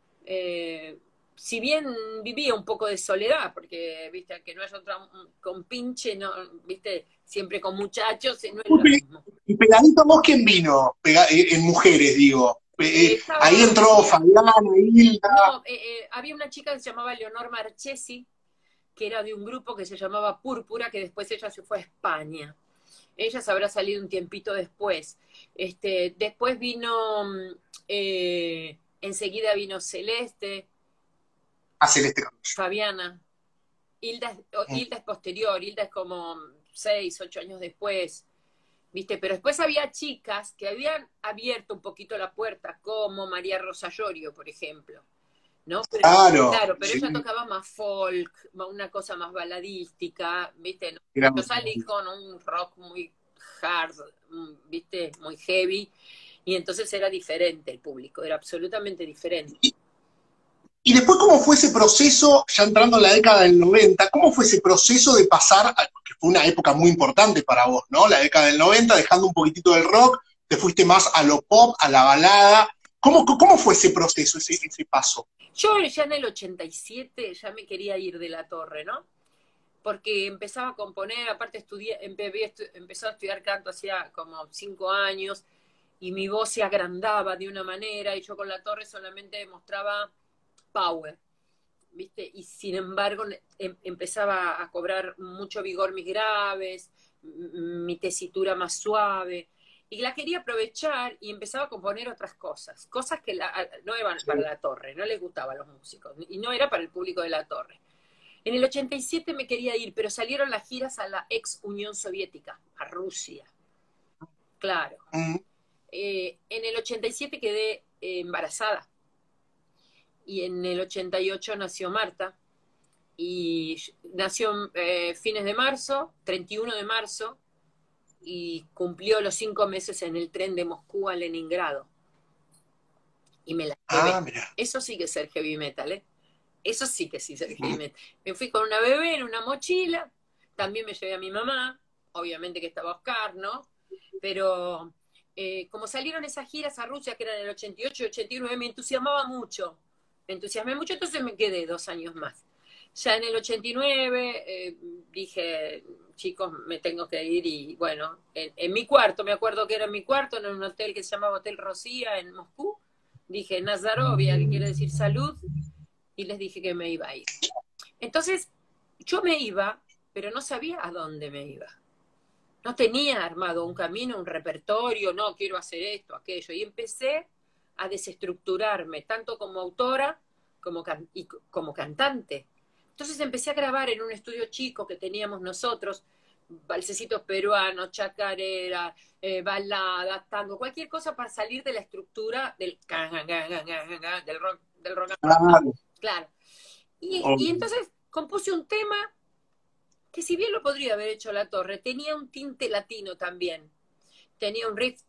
S2: eh, si bien vivía un poco de soledad, porque viste que no es otra con pinche, no, viste, siempre con muchachos, no es lo mismo.
S1: Y pegadito a vos, ¿quién vino? Pega- eh, en mujeres, digo. Eh,
S2: Eh,
S1: eh, ahí
S2: estaba,
S1: entró Fabiana, Hilda.
S2: no, eh, eh, había una chica que se llamaba Leonor Marchesi, que era de un grupo que se llamaba Púrpura, que después ella se fue a España. Ella se habrá salido un tiempito después. Este, después vino, eh, enseguida vino Celeste,
S1: A Celeste Carballo.
S2: Fabiana. Hilda, Hilda es posterior, Hilda es como seis, ocho años después, ¿viste? Pero después había chicas que habían abierto un poquito la puerta, como María Rosa Llorio, por ejemplo, ¿no? Pero,
S1: Claro,
S2: claro, pero
S1: sí,
S2: ella tocaba más folk, una cosa más baladística, ¿viste? ¿No?
S1: era
S2: Yo
S1: muy
S2: salí
S1: bueno.
S2: con un rock muy hard, ¿viste? Muy heavy, y entonces era diferente el público, era absolutamente diferente.
S1: Y, y después, ¿cómo fue ese proceso, ya entrando en la década del noventa, cómo fue ese proceso de pasar, a- que fue una época muy importante para vos, ¿no? La década del noventa, dejando un poquitito del rock, te fuiste más a lo pop, a la balada. ¿Cómo, cómo fue ese proceso, ese, ese paso?
S2: Yo ya en el ochenta y siete ya me quería ir de la torre, ¿no? Porque empezaba a componer, aparte estudié, empezó a estudiar canto hacía como cinco años, y mi voz se agrandaba de una manera, y yo con la torre solamente mostraba power, ¿viste? Y sin embargo em, empezaba a cobrar mucho vigor mis graves, mi tesitura más suave, y la quería aprovechar y empezaba a componer otras cosas, cosas que la, no eran para la torre, no les gustaba a los músicos, y no era para el público de la torre. En el ochenta y siete me quería ir, pero salieron las giras a la ex Unión Soviética, a Rusia, claro.
S1: Mm.
S2: Eh, en el ochenta y siete quedé eh, embarazada, y en el ochenta y ocho nació Marta, y nació eh, fines de marzo, treinta y uno de marzo, y cumplió los cinco meses en el tren de Moscú a Leningrado, y me la
S1: Ah,
S2: llevé.
S1: mira.
S2: Eso sí que es ser heavy metal, ¿eh? Eso sí que sí ser heavy metal. Me fui con una bebé en una mochila, también me llevé a mi mamá, obviamente que estaba Oscar, ¿no? Pero eh, como salieron esas giras a Rusia, que eran en el ochenta y ocho y ochenta y nueve, me entusiasmaba mucho, me entusiasmé mucho, entonces me quedé dos años más. Ya en el ochenta y nueve eh, dije, chicos, me tengo que ir, y bueno, en, en mi cuarto, me acuerdo que era en mi cuarto, en un hotel que se llamaba Hotel Rosía en Moscú, dije Nazarovia, que quiere decir salud, y les dije que me iba a ir. Entonces, yo me iba, pero no sabía a dónde me iba. No tenía armado un camino, un repertorio, no, quiero hacer esto, aquello. Y empecé a desestructurarme, tanto como autora como, can y como cantante. Entonces empecé a grabar en un estudio chico que teníamos nosotros, balsecitos peruanos, chacarera, eh, baladas, tango, cualquier cosa para salir de la estructura del, del rock, del rock and roll.
S1: Claro.
S2: Claro. Y, y
S1: Obvio.
S2: entonces compuse un tema que, si bien lo podría haber hecho La Torre, tenía un tinte latino también. Tenía un riff.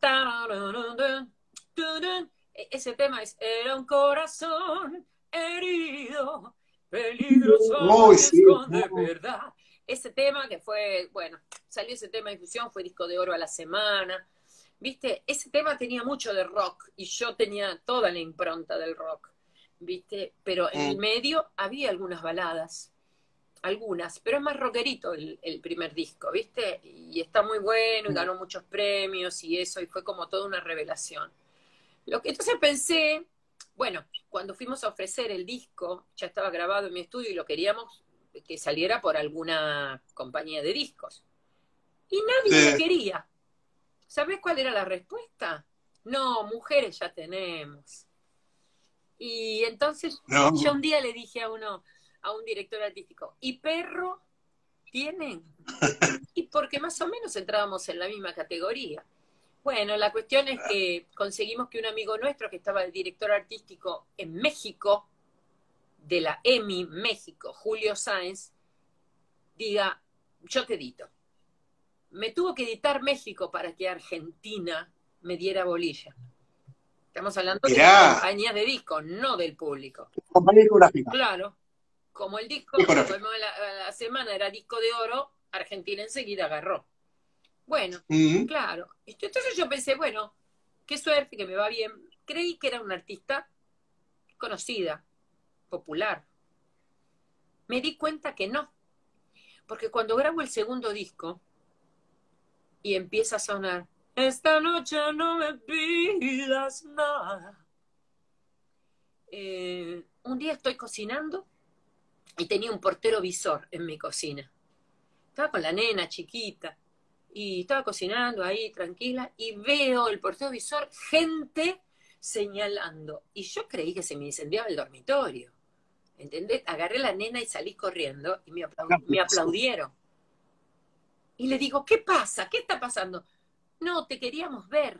S2: Ese tema es: era un corazón herido, peligroso
S1: Uy,
S2: que
S1: sí.
S2: esconde verdad. Ese tema que fue, bueno, salió ese tema de difusión, fue disco de oro a la semana. ¿Viste? Ese tema tenía mucho de rock, y yo tenía toda la impronta del rock, ¿viste? Pero en el
S1: Mm.
S2: medio había algunas baladas, algunas, pero es más rockerito el, el primer disco, ¿viste? Y está muy bueno, y ganó muchos premios y eso, y fue como toda una revelación. Lo que entonces pensé, bueno, cuando fuimos a ofrecer el disco, ya estaba grabado en mi estudio y lo queríamos que saliera por alguna compañía de discos. Y nadie me
S1: Sí.
S2: quería. ¿Sabés cuál era la respuesta? No, mujeres ya tenemos. Y entonces yo
S1: No.
S2: un día le dije a uno, a un director artístico, ¿y perro tienen? Y porque más o menos entrábamos en la misma categoría. Bueno, la cuestión es que conseguimos que un amigo nuestro, que estaba de director artístico en México, de la EMI México, Julio Sáenz, diga, yo te edito. me tuvo que editar México para que Argentina me diera bolilla. Estamos hablando de las compañías de discos, no del público.
S1: Compañía discográfica.
S2: Claro. Como el disco, como la, la semana era disco de oro, Argentina enseguida agarró. Bueno, uh-huh. Claro. Entonces yo pensé, bueno, qué suerte, que me va bien. Creí que era una artista conocida, popular. Me di cuenta que no. Porque cuando grabo el segundo disco y empieza a sonar, esta noche no me pidas nada. Eh, un día estoy cocinando y tenía un portero visor en mi cocina. Estaba con la nena chiquita y estaba cocinando ahí tranquila y veo el portero visor, gente señalando. Y yo creí que se me incendiaba el dormitorio. ¿Entendés? Agarré a la nena y salí corriendo y me, aplaud me aplaudieron. Y le digo, ¿qué pasa? ¿Qué está pasando? No, te queríamos ver.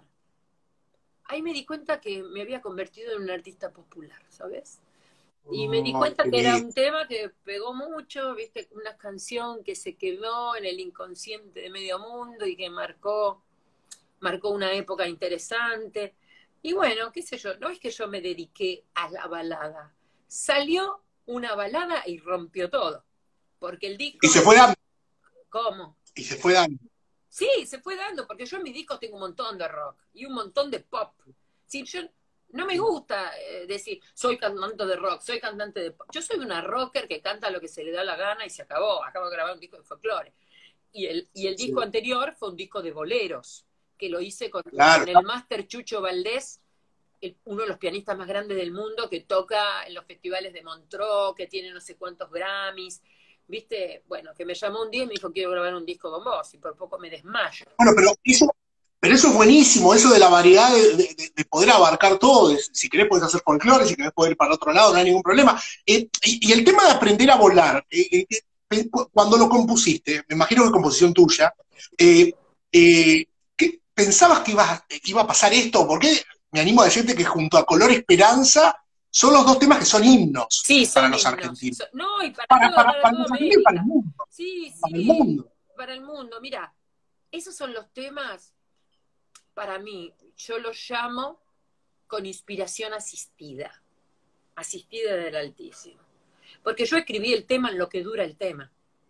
S2: Ahí me di cuenta que me había convertido en una artista popular, ¿sabes? Y me di cuenta que era un tema que pegó mucho, viste, una canción que se quedó en el inconsciente de medio mundo y que marcó, marcó una época interesante. Y bueno, qué sé yo, no es que yo me dediqué a la balada. Salió una balada y rompió todo. Porque el disco...
S1: Y se fue dando.
S2: ¿Cómo?
S1: Y se fue dando.
S2: Sí, se fue dando, porque yo en mis discos tengo un montón de rock y un montón de pop. Sí, yo... No me gusta eh, decir, soy cantante de rock, soy cantante de pop. Yo soy una rocker que canta lo que se le da la gana y se acabó. Acabo de grabar un disco de folclore. Y el, y el disco sí. anterior fue un disco de boleros, que lo hice con, claro. con el máster Chucho Valdés, el, uno de los pianistas más grandes del mundo, que toca en los festivales de Montreux, que tiene no sé cuántos Grammys. ¿Viste? Bueno, que me llamó un día y me dijo, quiero grabar un disco con vos, y por poco me desmayo.
S1: Bueno, pero eso... Pero eso es buenísimo, eso de la variedad, de, de, de poder abarcar todo. Si querés podés hacer folclore, si querés poder ir para otro lado, no hay ningún problema. Eh, y, y el tema de aprender a volar, eh, eh, cuando lo compusiste, me imagino que es composición tuya, eh, eh, ¿qué, ¿pensabas que iba, que iba a pasar esto? Porque me animo a decirte que junto a Color Esperanza son los dos temas que son himnos
S2: sí, son
S1: para los
S2: himnos.
S1: argentinos.
S2: So, no, y para,
S1: para,
S2: todo,
S1: para,
S2: para,
S1: para
S2: todo
S1: los argentinos y para el mundo.
S2: Sí, sí,
S1: para el mundo.
S2: Para el mundo. Mira, esos son los temas... Para mí, yo lo llamo con inspiración asistida, asistida del Altísimo. Porque yo escribí el tema en lo que dura el tema.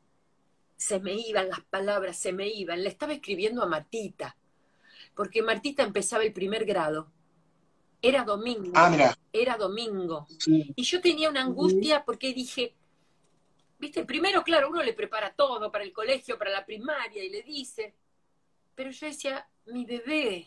S2: Se me iban las palabras, se me iban. Le estaba escribiendo a Martita, porque Martita empezaba el primer grado. Era domingo.
S1: Ah, mira.
S2: Era domingo.
S1: Sí.
S2: Y yo tenía una angustia porque dije, viste, primero, claro, uno le prepara todo para el colegio, para la primaria, y le dice... Pero yo decía, mi bebé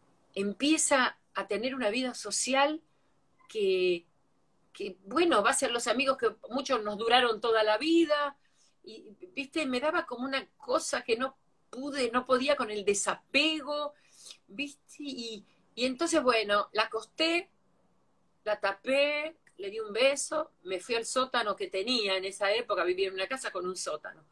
S2: empieza a tener una vida social que, que, bueno, va a ser los amigos que muchos nos duraron toda la vida, y, viste, me daba como una cosa que no pude, no podía con el desapego, viste, y, y entonces, bueno, la acosté, la tapé, le di un beso, me fui al sótano que tenía en esa época, vivía en una casa con un sótano,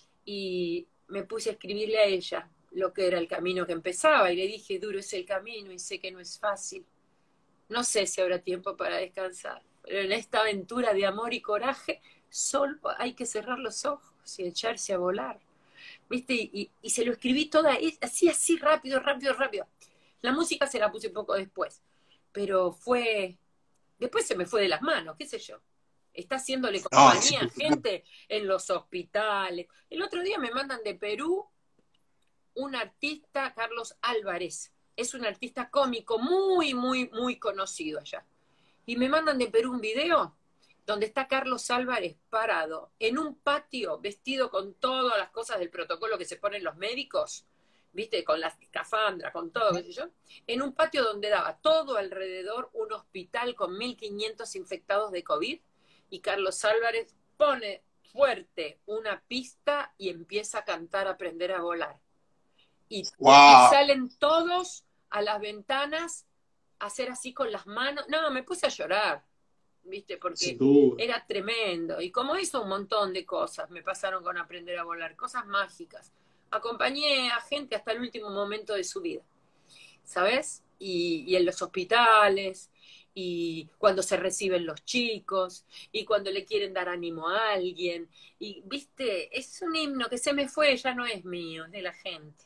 S2: y me puse a escribirle a ella lo que era el camino que empezaba, y le dije, duro es el camino y sé que no es fácil. No sé si habrá tiempo para descansar, pero en esta aventura de amor y coraje, solo hay que cerrar los ojos y echarse a volar. ¿Viste? Y, y se lo escribí toda, así, así, rápido, rápido, rápido. La música se la puse un poco después, pero fue... Después se me fue de las manos, qué sé yo. Está haciéndole compañía a gente en los hospitales. El otro día me mandan de Perú un artista, Carlos Álvarez, es un artista cómico muy, muy, muy conocido allá. Y me mandan de Perú un video donde está Carlos Álvarez parado en un patio, vestido con todas las cosas del protocolo que se ponen los médicos, viste, con las escafandras, con todo, qué sé yo, en un patio donde daba todo alrededor un hospital con mil quinientos infectados de COVID, y Carlos Álvarez pone fuerte una pista y empieza a cantar Aprender a Volar. Y, wow. y salen todos a las ventanas a hacer así con las manos. No, me puse a llorar, ¿viste? Porque sí, era tremendo. Y como hizo un montón de cosas, me pasaron con Aprender a Volar, cosas mágicas. Acompañé a gente hasta el último momento de su vida, ¿sabes? Y, y en los hospitales. y cuando se reciben los chicos, y cuando le quieren dar ánimo a alguien, y viste, es un himno que se me fue, ya no es mío, es de la gente.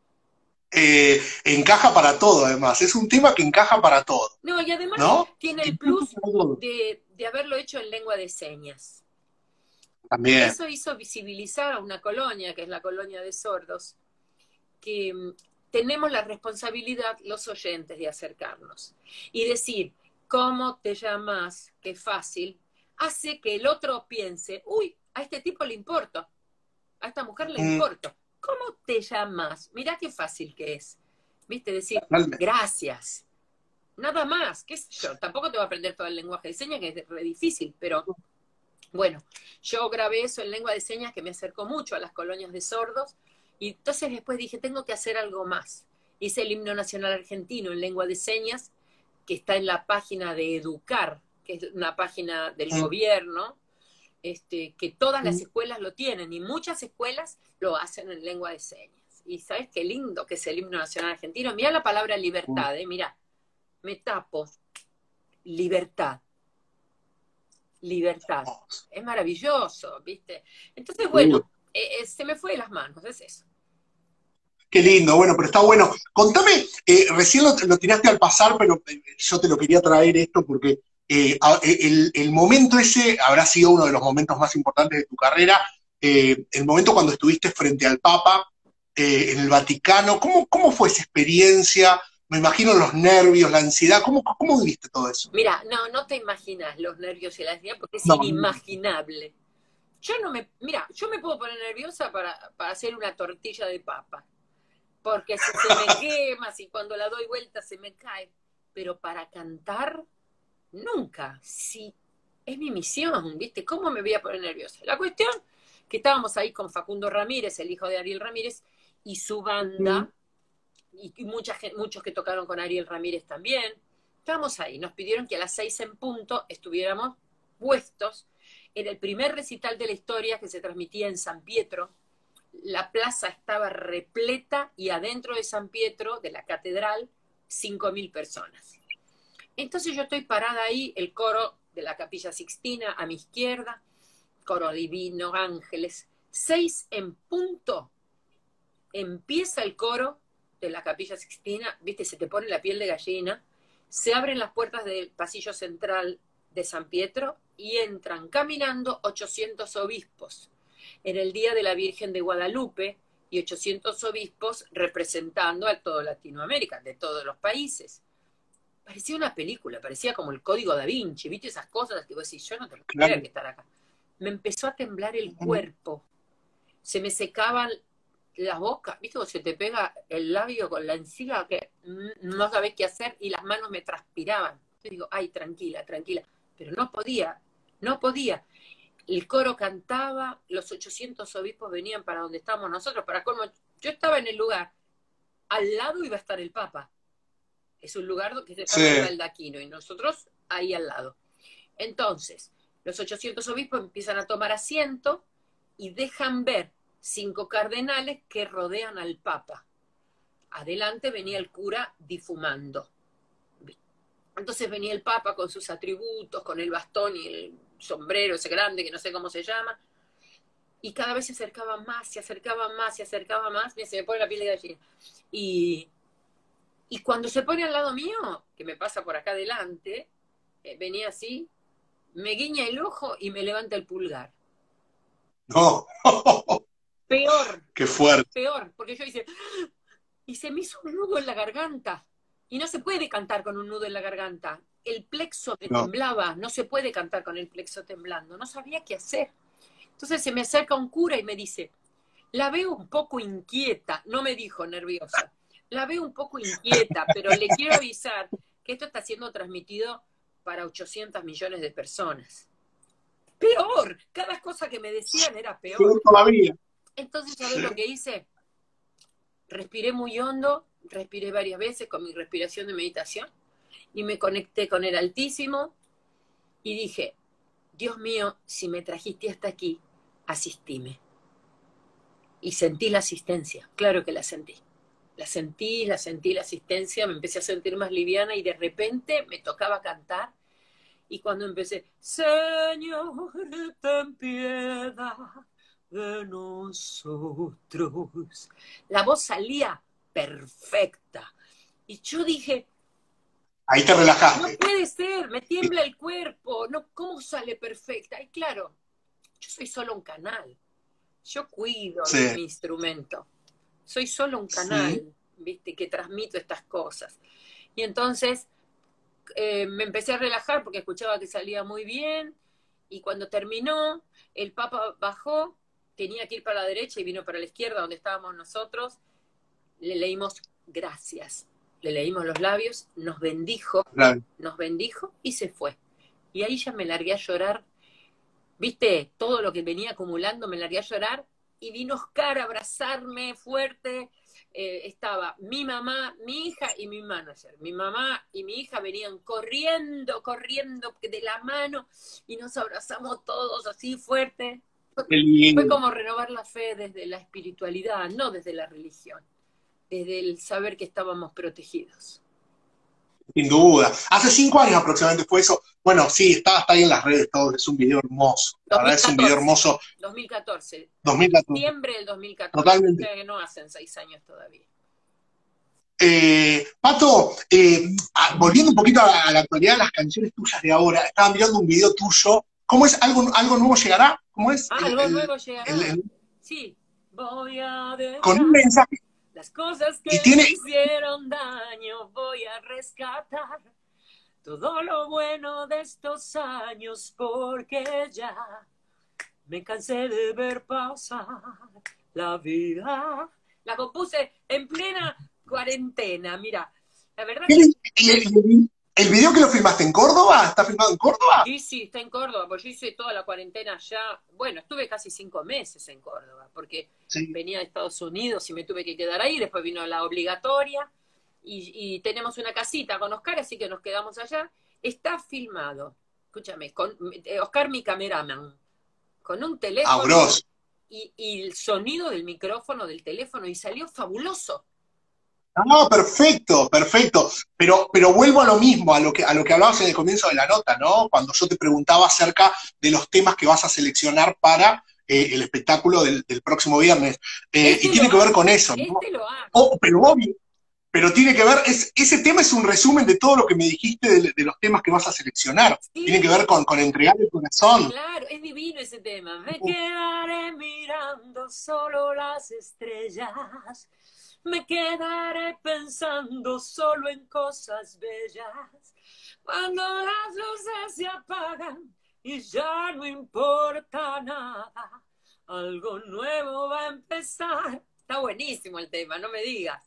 S1: Eh, encaja para todo, además. Es un tema que encaja para todo,
S2: No, y además
S1: ¿no?
S2: tiene el
S1: Encaja
S2: plus
S1: para todo.
S2: de, de haberlo hecho en lengua de señas.
S1: También.
S2: Eso hizo visibilizar a una colonia, que es la colonia de sordos, que mm, tenemos la responsabilidad, los oyentes, de acercarnos. Y decir, ¿cómo te llamas? Qué fácil, hace que el otro piense, uy, a este tipo le importo, a esta mujer le
S1: Mm,
S2: importo. ¿Cómo te llamas? Mirá qué fácil que es. ¿Viste? Decir,
S1: totalmente.
S2: gracias. Nada más, qué sé yo. Tampoco te va a aprender todo el lenguaje de señas, que es re difícil, pero bueno, yo grabé eso en lengua de señas que me acercó mucho a las colonias de sordos y entonces después dije, tengo que hacer algo más. Hice el himno nacional argentino en lengua de señas, que está en la página de Educar, que es una página del
S1: Mm,
S2: gobierno, este, que todas las
S1: mm.
S2: escuelas lo tienen y muchas escuelas lo hacen en lengua de señas. Y ¿sabes qué lindo que es el himno nacional argentino? Mira la palabra libertad, eh, mira, me tapo, libertad. Libertad. Es maravilloso, ¿viste? Entonces,
S1: Uh,
S2: bueno, eh, eh, se me fue de las manos, es eso.
S1: Qué lindo, bueno, pero está bueno. Contame, eh, recién lo, lo tiraste al pasar, pero eh, yo te lo quería traer esto porque eh, a- el, el momento ese habrá sido uno de los momentos más importantes de tu carrera, eh, el momento cuando estuviste frente al Papa eh, en el Vaticano. ¿Cómo, cómo fue esa experiencia? Me imagino los nervios, la ansiedad. ¿Cómo, cómo viviste todo eso?
S2: Mira, no, no te imaginas los nervios y la ansiedad porque es
S1: No, no.
S2: inimaginable. Yo no me, mira, yo me puedo poner nerviosa para, para hacer una tortilla de papa, porque si se me quema, si cuando la doy vuelta se me cae, pero para cantar, nunca. Si es mi misión, ¿viste? ¿Cómo me voy a poner nerviosa? La cuestión que estábamos ahí con Facundo Ramírez, el hijo de Ariel Ramírez, y su
S1: Mm,
S2: banda, y, y mucha gente, muchos que tocaron con Ariel Ramírez también. Estábamos ahí, nos pidieron que a las seis en punto estuviéramos puestos en el primer recital de la historia que se transmitía en San Pietro. La plaza estaba repleta y adentro de San Pietro, de la catedral, cinco mil personas. Entonces yo estoy parada ahí, el coro de la Capilla Sixtina a mi izquierda, coro divino, ángeles. Seis en punto, empieza el coro de la Capilla Sixtina, viste, se te pone la piel de gallina, se abren las puertas del pasillo central de San Pietro y entran caminando ochocientos obispos en el Día de la Virgen de Guadalupe y ochocientos obispos representando a toda Latinoamérica, de todos los países. Parecía una película, parecía como el Código Da Vinci, ¿viste? Esas cosas que vos decís, yo no te lo puedo creer
S1: claro.
S2: que estar acá. Me empezó a temblar el
S1: Mm,
S2: cuerpo, se me secaban la boca, ¿viste? Cuando se te pega el labio con la encía que no sabés qué hacer y las manos me transpiraban. Yo digo, ay, tranquila, tranquila. Pero no podía, no podía. El coro cantaba, los ochocientos obispos venían para donde estábamos nosotros, para colmo, yo estaba en el lugar, al lado iba a estar el Papa. Es un lugar que está
S1: sí.
S2: en el baldaquino y nosotros ahí al lado. Entonces, los ochocientos obispos empiezan a tomar asiento y dejan ver cinco cardenales que rodean al Papa. Adelante venía el cura difumando. Entonces venía el Papa con sus atributos, con el bastón y el sombrero ese grande que no sé cómo se llama, y cada vez se acercaba más, se acercaba más, se acercaba más, mira, se me pone la piel de gallina. Y, y cuando se pone al lado mío, que me pasa por acá adelante, eh, venía así, me guiña el ojo y me levanta el pulgar.
S1: No.
S2: Peor,
S1: Qué fuerte.
S2: peor, porque yo hice, y se me hizo un nudo en la garganta. Y no se puede cantar con un nudo en la garganta. El plexo me
S1: No.
S2: temblaba, no se puede cantar con el plexo temblando, no sabía qué hacer. Entonces se me acerca un cura y me dice, la veo un poco inquieta, no me dijo nerviosa, la veo un poco inquieta, pero le quiero avisar que esto está siendo transmitido para ochocientos millones de personas. Peor, cada cosa que me decían era peor.
S1: Peor todavía.
S2: Entonces, ¿sabes lo que hice? Respiré muy hondo, respiré varias veces con mi respiración de meditación y me conecté con el Altísimo y dije, Dios mío, si me trajiste hasta aquí, asistime. Y sentí la asistencia, claro que la sentí. la sentí, la sentí la asistencia, me empecé a sentir más liviana y de repente me tocaba cantar. Y cuando empecé, Señor, ten piedad de nosotros, la voz salía perfecta. Y yo dije,
S1: ahí te
S2: no
S1: relajaste.
S2: puede ser, me tiembla el cuerpo, no, ¿cómo sale perfecta? Y claro, yo soy solo un canal, yo cuido
S1: Sí.
S2: mi instrumento, soy solo un canal,
S1: Sí.
S2: ¿viste? Que transmito estas cosas. Y entonces eh, me empecé a relajar porque escuchaba que salía muy bien, y cuando terminó, el Papa bajó, tenía que ir para la derecha y vino para la izquierda donde estábamos nosotros, le leímos gracias, le leímos los labios, nos bendijo,
S1: Claro.
S2: nos bendijo y se fue. Y ahí ya me largué a llorar, viste, todo lo que venía acumulando, me largué a llorar, y vino Oscar a abrazarme fuerte. Eh, estaba mi mamá, mi hija y mi manager. Mi mamá y mi hija venían corriendo, corriendo de la mano, y nos abrazamos todos así fuerte. Fue como renovar la fe desde la espiritualidad, no desde la religión, desde el saber que estábamos protegidos.
S1: Sin duda. Hace cinco años aproximadamente fue eso. Bueno, sí, está, está ahí en las redes todo. Es un video hermoso. La verdad es un video hermoso.
S2: dos mil catorce.
S1: dos mil catorce.
S2: Septiembre del dos mil catorce.
S1: Totalmente.
S2: O sea que no hacen seis años todavía.
S1: Eh, Pato, eh, volviendo un poquito a la, a la actualidad de las canciones tuyas de ahora, estaba mirando un video tuyo. ¿Cómo es? ¿Algo, algo nuevo llegará? ¿Cómo es?
S2: Ah,
S1: el,
S2: algo
S1: el,
S2: nuevo llegará.
S1: el, el,
S2: sí. Voy a dejar
S1: con un mensaje.
S2: Las cosas que
S1: tiene...
S2: me hicieron daño, voy a rescatar todo lo bueno de estos años, porque ya me cansé de ver pasar la vida. La compuse en plena cuarentena, mira. La verdad
S1: ¿Y el,
S2: que...
S1: y el, el video que lo filmaste en Córdoba? ¿Está filmado en Córdoba?
S2: Sí, sí, está en Córdoba, porque yo hice toda la cuarentena ya. Bueno, estuve casi cinco meses en Córdoba, porque sí. venía de Estados Unidos y me tuve que quedar ahí, después vino la obligatoria, y, y tenemos una casita con Oscar, así que nos quedamos allá. Está filmado, escúchame, con eh, Oscar, mi cameraman, con un teléfono
S1: ah,
S2: y, y el sonido del micrófono del teléfono, y salió fabuloso.
S1: Ah, perfecto, perfecto. Pero, pero vuelvo a lo mismo, a lo que, a lo que hablabas en el comienzo de la nota, ¿no? Cuando yo te preguntaba acerca de los temas que vas a seleccionar para eh, el espectáculo del, del próximo viernes. Eh,
S2: este
S1: y tiene que
S2: hago,
S1: ver con eso, ¿no?
S2: Este lo hago.
S1: Oh, pero obvio, pero tiene que ver, es, ese tema es un resumen de todo lo que me dijiste de, de los temas que vas a seleccionar. Sí. Tiene que ver con, con entregar el corazón.
S2: Claro, es divino ese tema. Me quedaré mirando solo las estrellas. Me quedaré pensando solo en cosas bellas. Cuando las luces se apagan y ya no importa nada, algo nuevo va a empezar. Está buenísimo el tema, no me digas.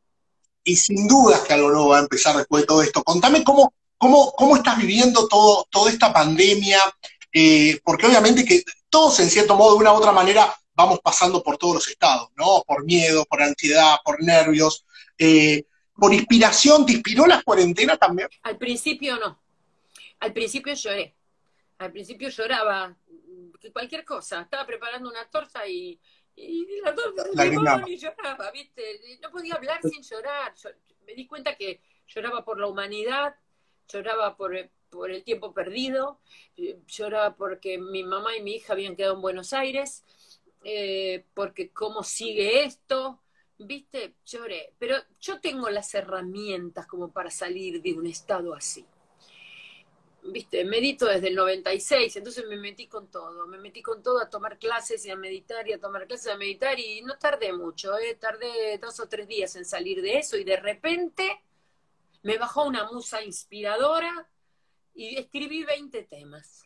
S1: Y sin duda que algo nuevo va a empezar después de todo esto. Contame cómo, cómo, cómo estás viviendo todo, toda esta pandemia, eh, porque obviamente que todos en cierto modo, de una u otra manera, vamos pasando por todos los estados, ¿no? Por miedo, por ansiedad, por nervios, eh, por inspiración. ¿Te inspiró la cuarentena también?
S2: Al principio no. Al principio lloré. Al principio lloraba cualquier cosa. Estaba preparando una torta y, y la torta no llegó ni lloraba, ¿viste? No podía hablar sin llorar. Yo, me di cuenta que lloraba por la humanidad, lloraba por, por el tiempo perdido, lloraba porque mi mamá y mi hija habían quedado en Buenos Aires, eh, porque cómo sigue esto, ¿viste? Lloré. Pero yo tengo las herramientas como para salir de un estado así. Viste, medito desde el noventa y seis, entonces me metí con todo, me metí con todo a tomar clases y a meditar y a tomar clases y a meditar, y no tardé mucho, ¿eh? Tardé dos o tres días en salir de eso, y de repente me bajó una musa inspiradora y escribí veinte temas.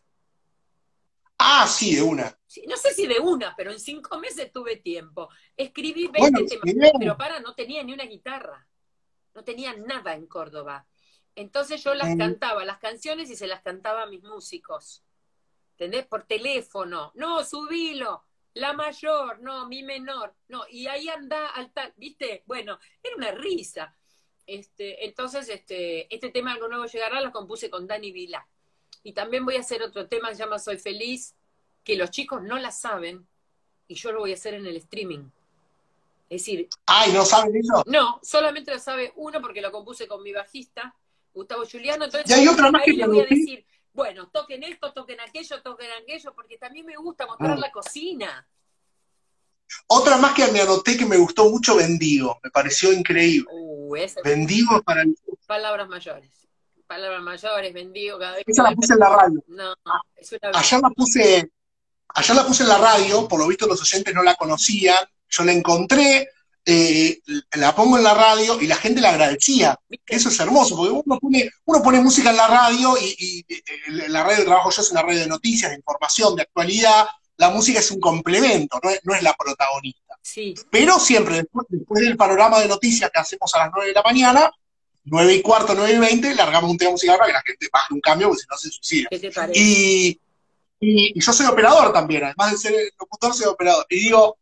S1: Ah, sí, de una.
S2: Sí, no sé si de una, pero en cinco meses tuve tiempo. Escribí veinte bueno, temas, bien. Pero para, no tenía ni una guitarra, no tenía nada en Córdoba. Entonces yo las cantaba, las canciones, y se las cantaba a mis músicos. ¿Entendés? Por teléfono. No, subilo. La mayor, no, mi menor. No, y ahí anda al tal, ¿viste? Bueno, era una risa. Este, entonces, este, este tema Algo Nuevo Llegará lo compuse con Dani Vila. Y también voy a hacer otro tema que se llama Soy Feliz, que los chicos no la saben, y yo lo voy a hacer en el streaming. Es decir,
S1: Ay, ¿no saben eso?
S2: no, solamente lo sabe uno porque lo compuse con mi bajista, Gustavo Giuliano,
S1: Y
S2: entonces
S1: hay otra más que
S2: ahí
S1: me
S2: le voy a
S1: anoté.
S2: decir, bueno, toquen esto, toquen aquello, toquen aquello, porque también me gusta mostrar
S1: Mm.
S2: la cocina.
S1: Otra más que me anoté que me gustó mucho, Bendigo. Me pareció increíble.
S2: Uh, esa es
S1: Bendigo para el...
S2: palabras mayores. Palabras mayores, bendigo cada vez que
S1: Esa
S2: la
S1: la puse en la radio.
S2: no, es una
S1: Ayer la puse, ayer la puse en la radio, por lo visto los oyentes no la conocían. Yo la encontré, eh, la pongo en la radio y la gente la agradecía.
S2: ¿viste?
S1: Eso es hermoso, porque uno pone, uno pone música en la radio y, y, y la radio de trabajo yo es una radio de noticias, de información, de actualidad. La música es un complemento, no es, no es la protagonista.
S2: Sí.
S1: Pero siempre, después, después del panorama de noticias que hacemos a las nueve de la mañana, nueve y cuarto, nueve y veinte, largamos un tema musical para que la gente baje un cambio, porque si no se suicida.
S2: ¿Qué te parece?
S1: Y, y, y yo soy operador también, además de ser locutor, soy operador. Y digo,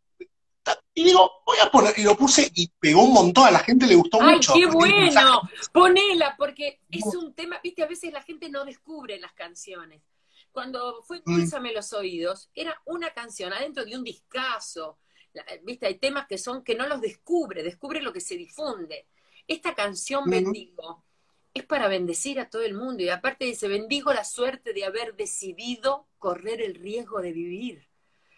S1: y digo, voy a poner, y lo puse y pegó un montón, a la gente le gustó
S2: ¡Ay,
S1: mucho.
S2: qué
S1: Tiene un mensaje.
S2: bueno! Ponela, porque es un tema, viste, a veces la gente no descubre las canciones. Cuando fue Endulzame los oídos, era una canción adentro de un discazo. Viste, hay temas que son que no los descubre, descubre lo que se difunde. Esta canción, Bendigo, es para bendecir a todo el mundo. Y aparte dice, bendigo la suerte de haber decidido correr el riesgo de vivir.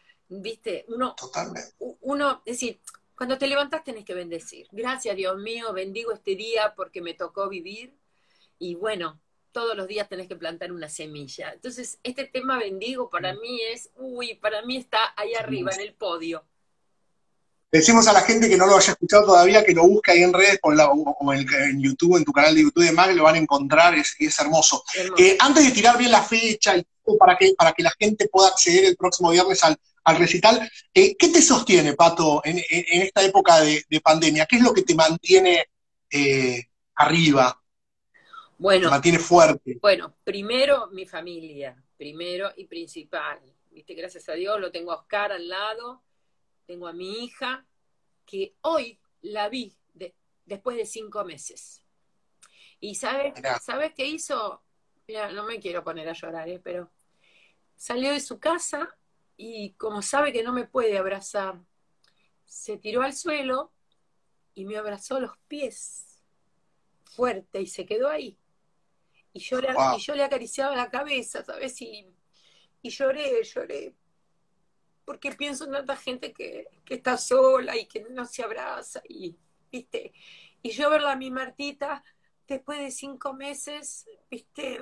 S2: Viste, uno,
S1: Totalmente.
S2: uno, es decir, cuando te levantás tenés que bendecir. Gracias, Dios mío, bendigo este día porque me tocó vivir. Y bueno, todos los días tenés que plantar una semilla. Entonces, este tema bendigo para mí es, uy, para mí está ahí arriba, en el podio.
S1: Decimos a la gente que no lo haya escuchado todavía que lo busque ahí en redes o en, la, o en, en YouTube, en tu canal de YouTube y demás, que lo van a encontrar, es, es hermoso. hermoso. Eh, antes de tirar bien la fecha y todo para que, para que la gente pueda acceder el próximo viernes al, al recital, eh, ¿qué te sostiene, Pato, en, en, en esta época de, de pandemia? ¿Qué es lo que te mantiene eh, arriba?
S2: Bueno,
S1: te mantiene fuerte.
S2: Bueno, primero mi familia, primero y principal. Viste, gracias a Dios lo tengo a Oscar al lado. Tengo a mi hija, que hoy la vi de, después de cinco meses. Y ¿sabes, ¿sabes qué hizo? Mira, no me quiero poner a llorar, ¿eh? Pero salió de su casa y como sabe que no me puede abrazar, se tiró al suelo y me abrazó los pies fuerte y se quedó ahí. Y yo le, wow. y yo le acariciaba la cabeza, ¿sabes? Y, y lloré, lloré. Porque pienso en tanta gente que, que está sola y que no se abraza, y, ¿viste? Y yo verla a mi Martita, después de cinco meses, ¿viste?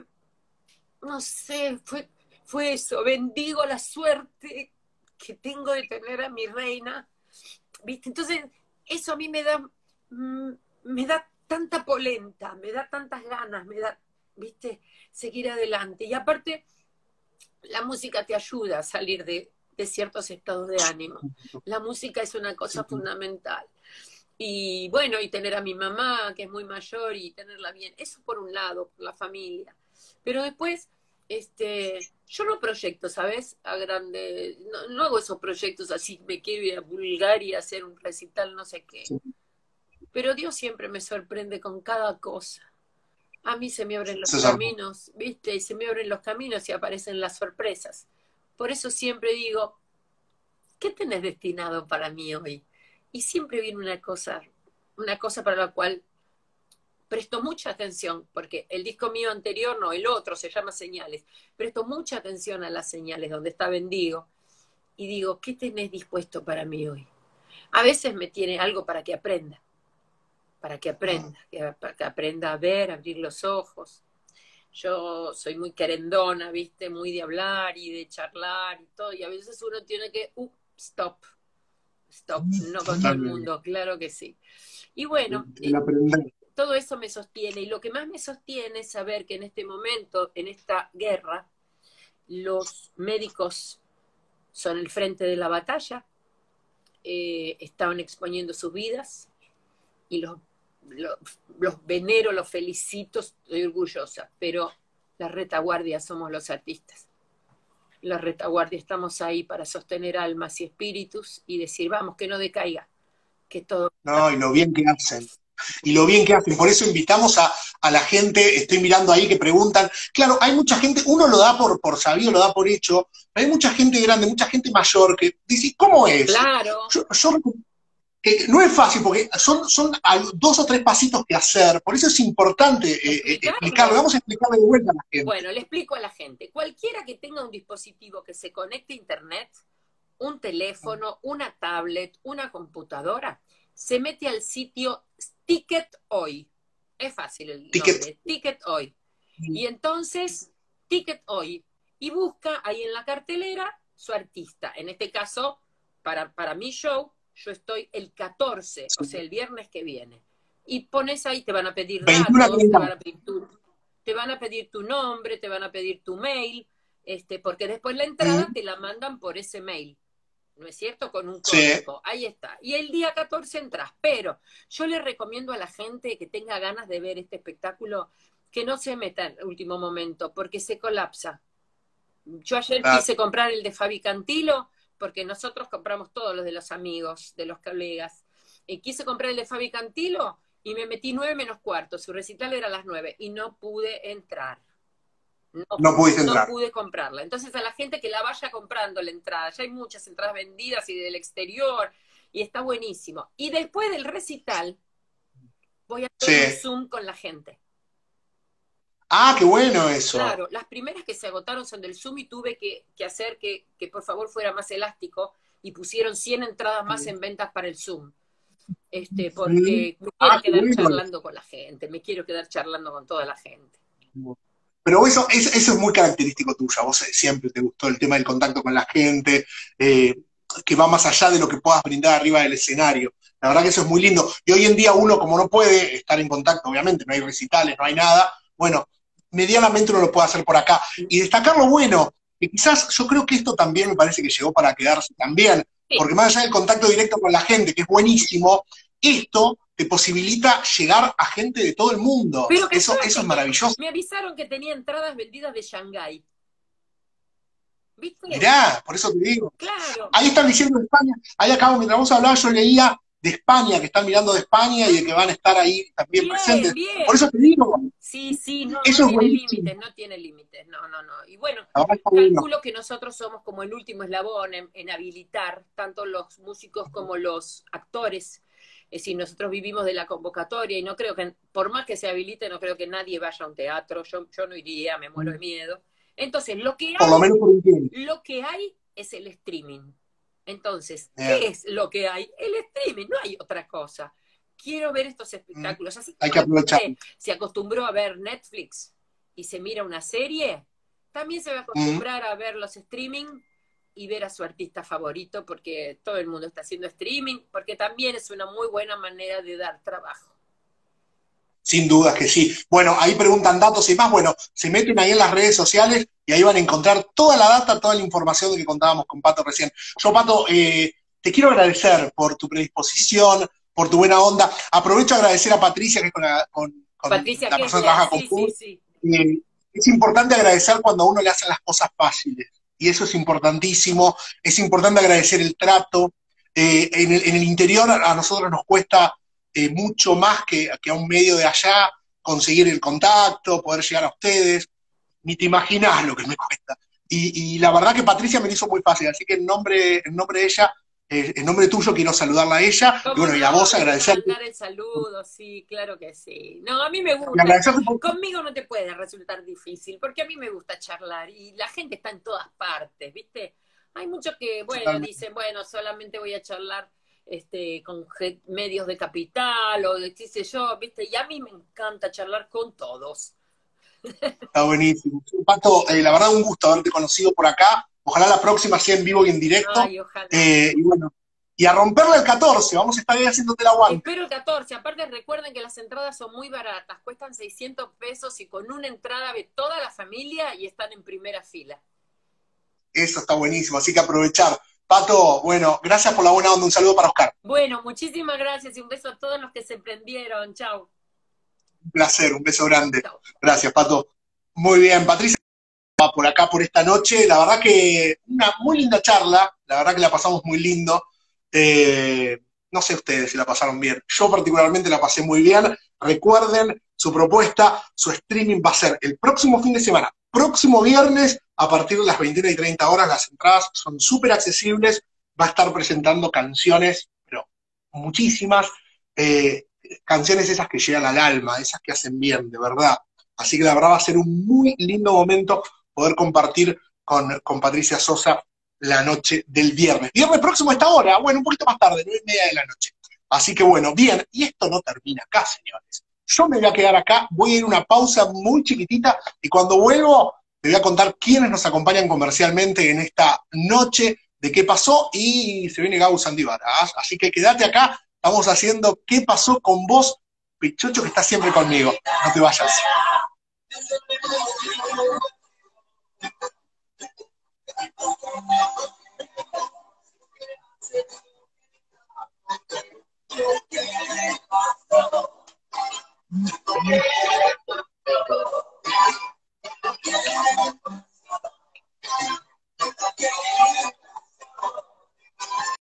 S2: No sé, fue, fue eso, bendigo la suerte que tengo de tener a mi reina, ¿viste? Entonces, eso a mí me da, me da tanta polenta, me da tantas ganas, me da, ¿viste? Seguir adelante. Y aparte, la música te ayuda a salir de de ciertos estados de ánimo. La música es una cosa fundamental. Y bueno, y tener a mi mamá, que es muy mayor, y tenerla bien. Eso por un lado, por la familia. Pero después, este, yo no proyecto, ¿sabes? A grande, no, no hago esos proyectos así, me quiero ir a Bulgaria a hacer un recital, no sé qué. Pero Dios siempre me sorprende con cada cosa. A mí se me abren los caminos, ¿viste? Y se me abren los caminos y aparecen las sorpresas. Por eso siempre digo, ¿qué tenés destinado para mí hoy? Y siempre viene una cosa, una cosa para la cual presto mucha atención, porque el disco mío anterior, no, el otro se llama Señales, presto mucha atención a las señales, donde está Bendigo, y digo, ¿qué tenés dispuesto para mí hoy? A veces me tiene algo para que aprenda, para que aprenda, que, para que aprenda a ver, a abrir los ojos. Yo soy muy querendona, ¿viste? Muy de hablar y de charlar y todo. Y a veces uno tiene que, uh, stop, stop, no con todo el mundo, claro que sí. Y bueno, eh, todo eso me sostiene. Y lo que más me sostiene es saber que en este momento, en esta guerra, los médicos son el frente de la batalla, eh, estaban exponiendo sus vidas y los Los, los venero, los felicito, estoy orgullosa, pero la retaguardia somos los artistas. La retaguardia estamos ahí para sostener almas y espíritus y decir, vamos, que no decaiga, que todo...
S1: No, y lo bien que hacen, y lo bien que hacen, por eso invitamos a, a la gente, estoy mirando ahí que preguntan, claro, hay mucha gente, uno lo da por, por sabido, lo da por hecho, pero hay mucha gente grande, mucha gente mayor que dice, ¿cómo es?
S2: Claro.
S1: Yo, yo que no es fácil, porque son, son dos o tres pasitos que hacer, por eso es importante eh, explicarlo. Vamos a explicarle de vuelta a la gente.
S2: Bueno, le explico a la gente. Cualquiera que tenga un dispositivo que se conecte a internet, un teléfono, una tablet, una computadora, se mete al sitio Ticket Hoy. Es fácil el
S1: Ticket.
S2: nombre, Ticket Hoy. Y entonces, Ticket Hoy. Y busca ahí en la cartelera su artista. En este caso, para, para mi show, yo estoy el catorce, sí. O sea, el viernes que viene. Y pones ahí, te van a pedir datos, te van a pedir, tu, te van a pedir tu nombre, te van a pedir tu mail, este, porque después la entrada mm. te la mandan por ese mail. ¿No es cierto? Con un código. Sí. Ahí está. Y el día catorce entras. Pero yo le recomiendo a la gente que tenga ganas de ver este espectáculo que no se meta en el último momento, porque se colapsa. Yo ayer ah. quise comprar el de Fabi Cantilo, porque nosotros compramos todos los de los amigos, de los colegas. Y quise comprar el de Fabi Cantilo y me metí nueve menos cuarto. Su recital era a las nueve y no pude entrar. No,
S1: no, pude entrar.
S2: no pude comprarla. Entonces a la gente que la vaya comprando la entrada, ya hay muchas entradas vendidas y del exterior, y está buenísimo. Y después del recital, voy a hacer sí. un Zoom con la gente.
S1: Ah, qué bueno eso.
S2: Claro, las primeras que se agotaron son del Zoom y tuve que, que hacer que, que por favor fuera más elástico y pusieron cien entradas más sí. en ventas para el Zoom. Este, porque sí. me quiero ah, quedar bueno. charlando con la gente, me quiero quedar charlando con toda la gente.
S1: Pero eso, eso, eso es muy característico tuyo, a vos siempre te gustó el tema del contacto con la gente, eh, que va más allá de lo que puedas brindar arriba del escenario. La verdad que eso es muy lindo. Y hoy en día uno, como no puede estar en contacto, obviamente, no hay recitales, no hay nada, bueno, medianamente uno lo puede hacer por acá. Y destacar lo bueno, que quizás yo creo que esto también me parece que llegó para quedarse también, porque más allá del contacto directo con la gente, que es buenísimo, esto te posibilita llegar a gente de todo el mundo. Pero eso, eso, eso es maravilloso.
S2: Me avisaron que tenía entradas vendidas de Shanghái. ¿Viste?
S1: Mirá, por eso te digo.
S2: Claro.
S1: Ahí están diciendo de España, ahí acabo, mientras vos hablabas, yo leía de España, que están mirando de España y de que van a estar ahí también bien, presentes. Bien. Por eso te digo.
S2: Sí, sí, no, eso no tiene límites, no tiene límites, no, no, no. Y bueno, calculo que nosotros somos como el último eslabón en, en habilitar tanto los músicos como los actores. Es decir, nosotros vivimos de la convocatoria y no creo que, por más que se habilite, no creo que nadie vaya a un teatro, yo, yo no iría, me muero de miedo. Entonces, lo que hay,
S1: por lo menos por un
S2: lo que hay es el streaming. Entonces, yeah. ¿qué es lo que hay? El streaming, no hay otra cosa. Quiero ver estos espectáculos. Así
S1: hay que aprovechar.
S2: Se acostumbró a ver Netflix y se mira una serie, también se va a acostumbrar mm. a ver los streaming y ver a su artista favorito, porque todo el mundo está haciendo streaming, porque también es una muy buena manera de dar trabajo.
S1: Sin dudas que sí. Bueno, ahí preguntan datos y más. Bueno, se meten ahí en las redes sociales y ahí van a encontrar toda la data, toda la información de que contábamos con Pato recién. Yo, Pato, eh, te quiero agradecer por tu predisposición, por tu buena onda. Aprovecho a agradecer a Patricia, que es con la, con, con
S2: Patricia,
S1: la
S2: que
S1: persona que trabaja con
S2: sí,
S1: Q.
S2: Sí, sí.
S1: Eh, es importante agradecer cuando a uno le hacen las cosas fáciles. Y eso es importantísimo. Es importante agradecer el trato. Eh, en, el, en el interior a nosotros nos cuesta eh, mucho más que, que a un medio de allá conseguir el contacto, poder llegar a ustedes. Ni te imaginás lo que me cuesta. Y, y la verdad que Patricia me lo hizo muy fácil. Así que en nombre, en nombre de ella, eh, en nombre tuyo quiero saludarla a ella. Y bueno, no, y a vos agradecer.
S2: Mandar el saludo, sí, claro que sí. No, a mí me gusta. Por... Conmigo no te puede resultar difícil, porque a mí me gusta charlar y la gente está en todas partes, ¿viste? Hay muchos que, bueno, Totalmente. dicen, bueno, solamente voy a charlar este, con medios de capital o de qué sé yo, ¿viste? Y a mí me encanta charlar con todos.
S1: Está buenísimo. Pato, eh, la verdad un gusto haberte conocido por acá. Ojalá la próxima sea en vivo y en directo.
S2: Ay, ojalá.
S1: Eh, y bueno, y a romperla el catorce, vamos a estar ahí haciéndote la aguante.
S2: Espero el catorce, aparte recuerden que las entradas son muy baratas, cuestan seiscientos pesos y con una entrada ve toda la familia y están en primera fila.
S1: Eso está buenísimo, así que aprovechar. Pato, bueno, gracias por la buena onda, un saludo para Oscar.
S2: Bueno, muchísimas gracias y un beso a todos los que se prendieron, chao.
S1: Un placer, un beso grande. Chau. Gracias, Pato. Muy bien, Patricia, por acá por esta noche, la verdad que una muy linda charla, la verdad que la pasamos muy lindo. Eh, no sé ustedes si la pasaron bien, yo particularmente la pasé muy bien. Recuerden su propuesta, su streaming va a ser el próximo fin de semana, próximo viernes a partir de las veintiuna y treinta horas. Las entradas son súper accesibles, va a estar presentando canciones pero muchísimas eh, canciones esas que llegan al alma, esas que hacen bien, de verdad. Así que la verdad va a ser un muy lindo momento poder compartir con, con Patricia Sosa la noche del viernes. Viernes próximo a esta hora, bueno, un poquito más tarde, nueve y media de la noche. Así que bueno, bien, y esto no termina acá, señores. Yo me voy a quedar acá, voy a ir a una pausa muy chiquitita, y cuando vuelvo te voy a contar quiénes nos acompañan comercialmente en esta noche, de qué pasó, y se viene Gabo Sandívar. Así que quédate acá, estamos haciendo qué pasó con vos, Pichocho, que está siempre conmigo. No te vayas.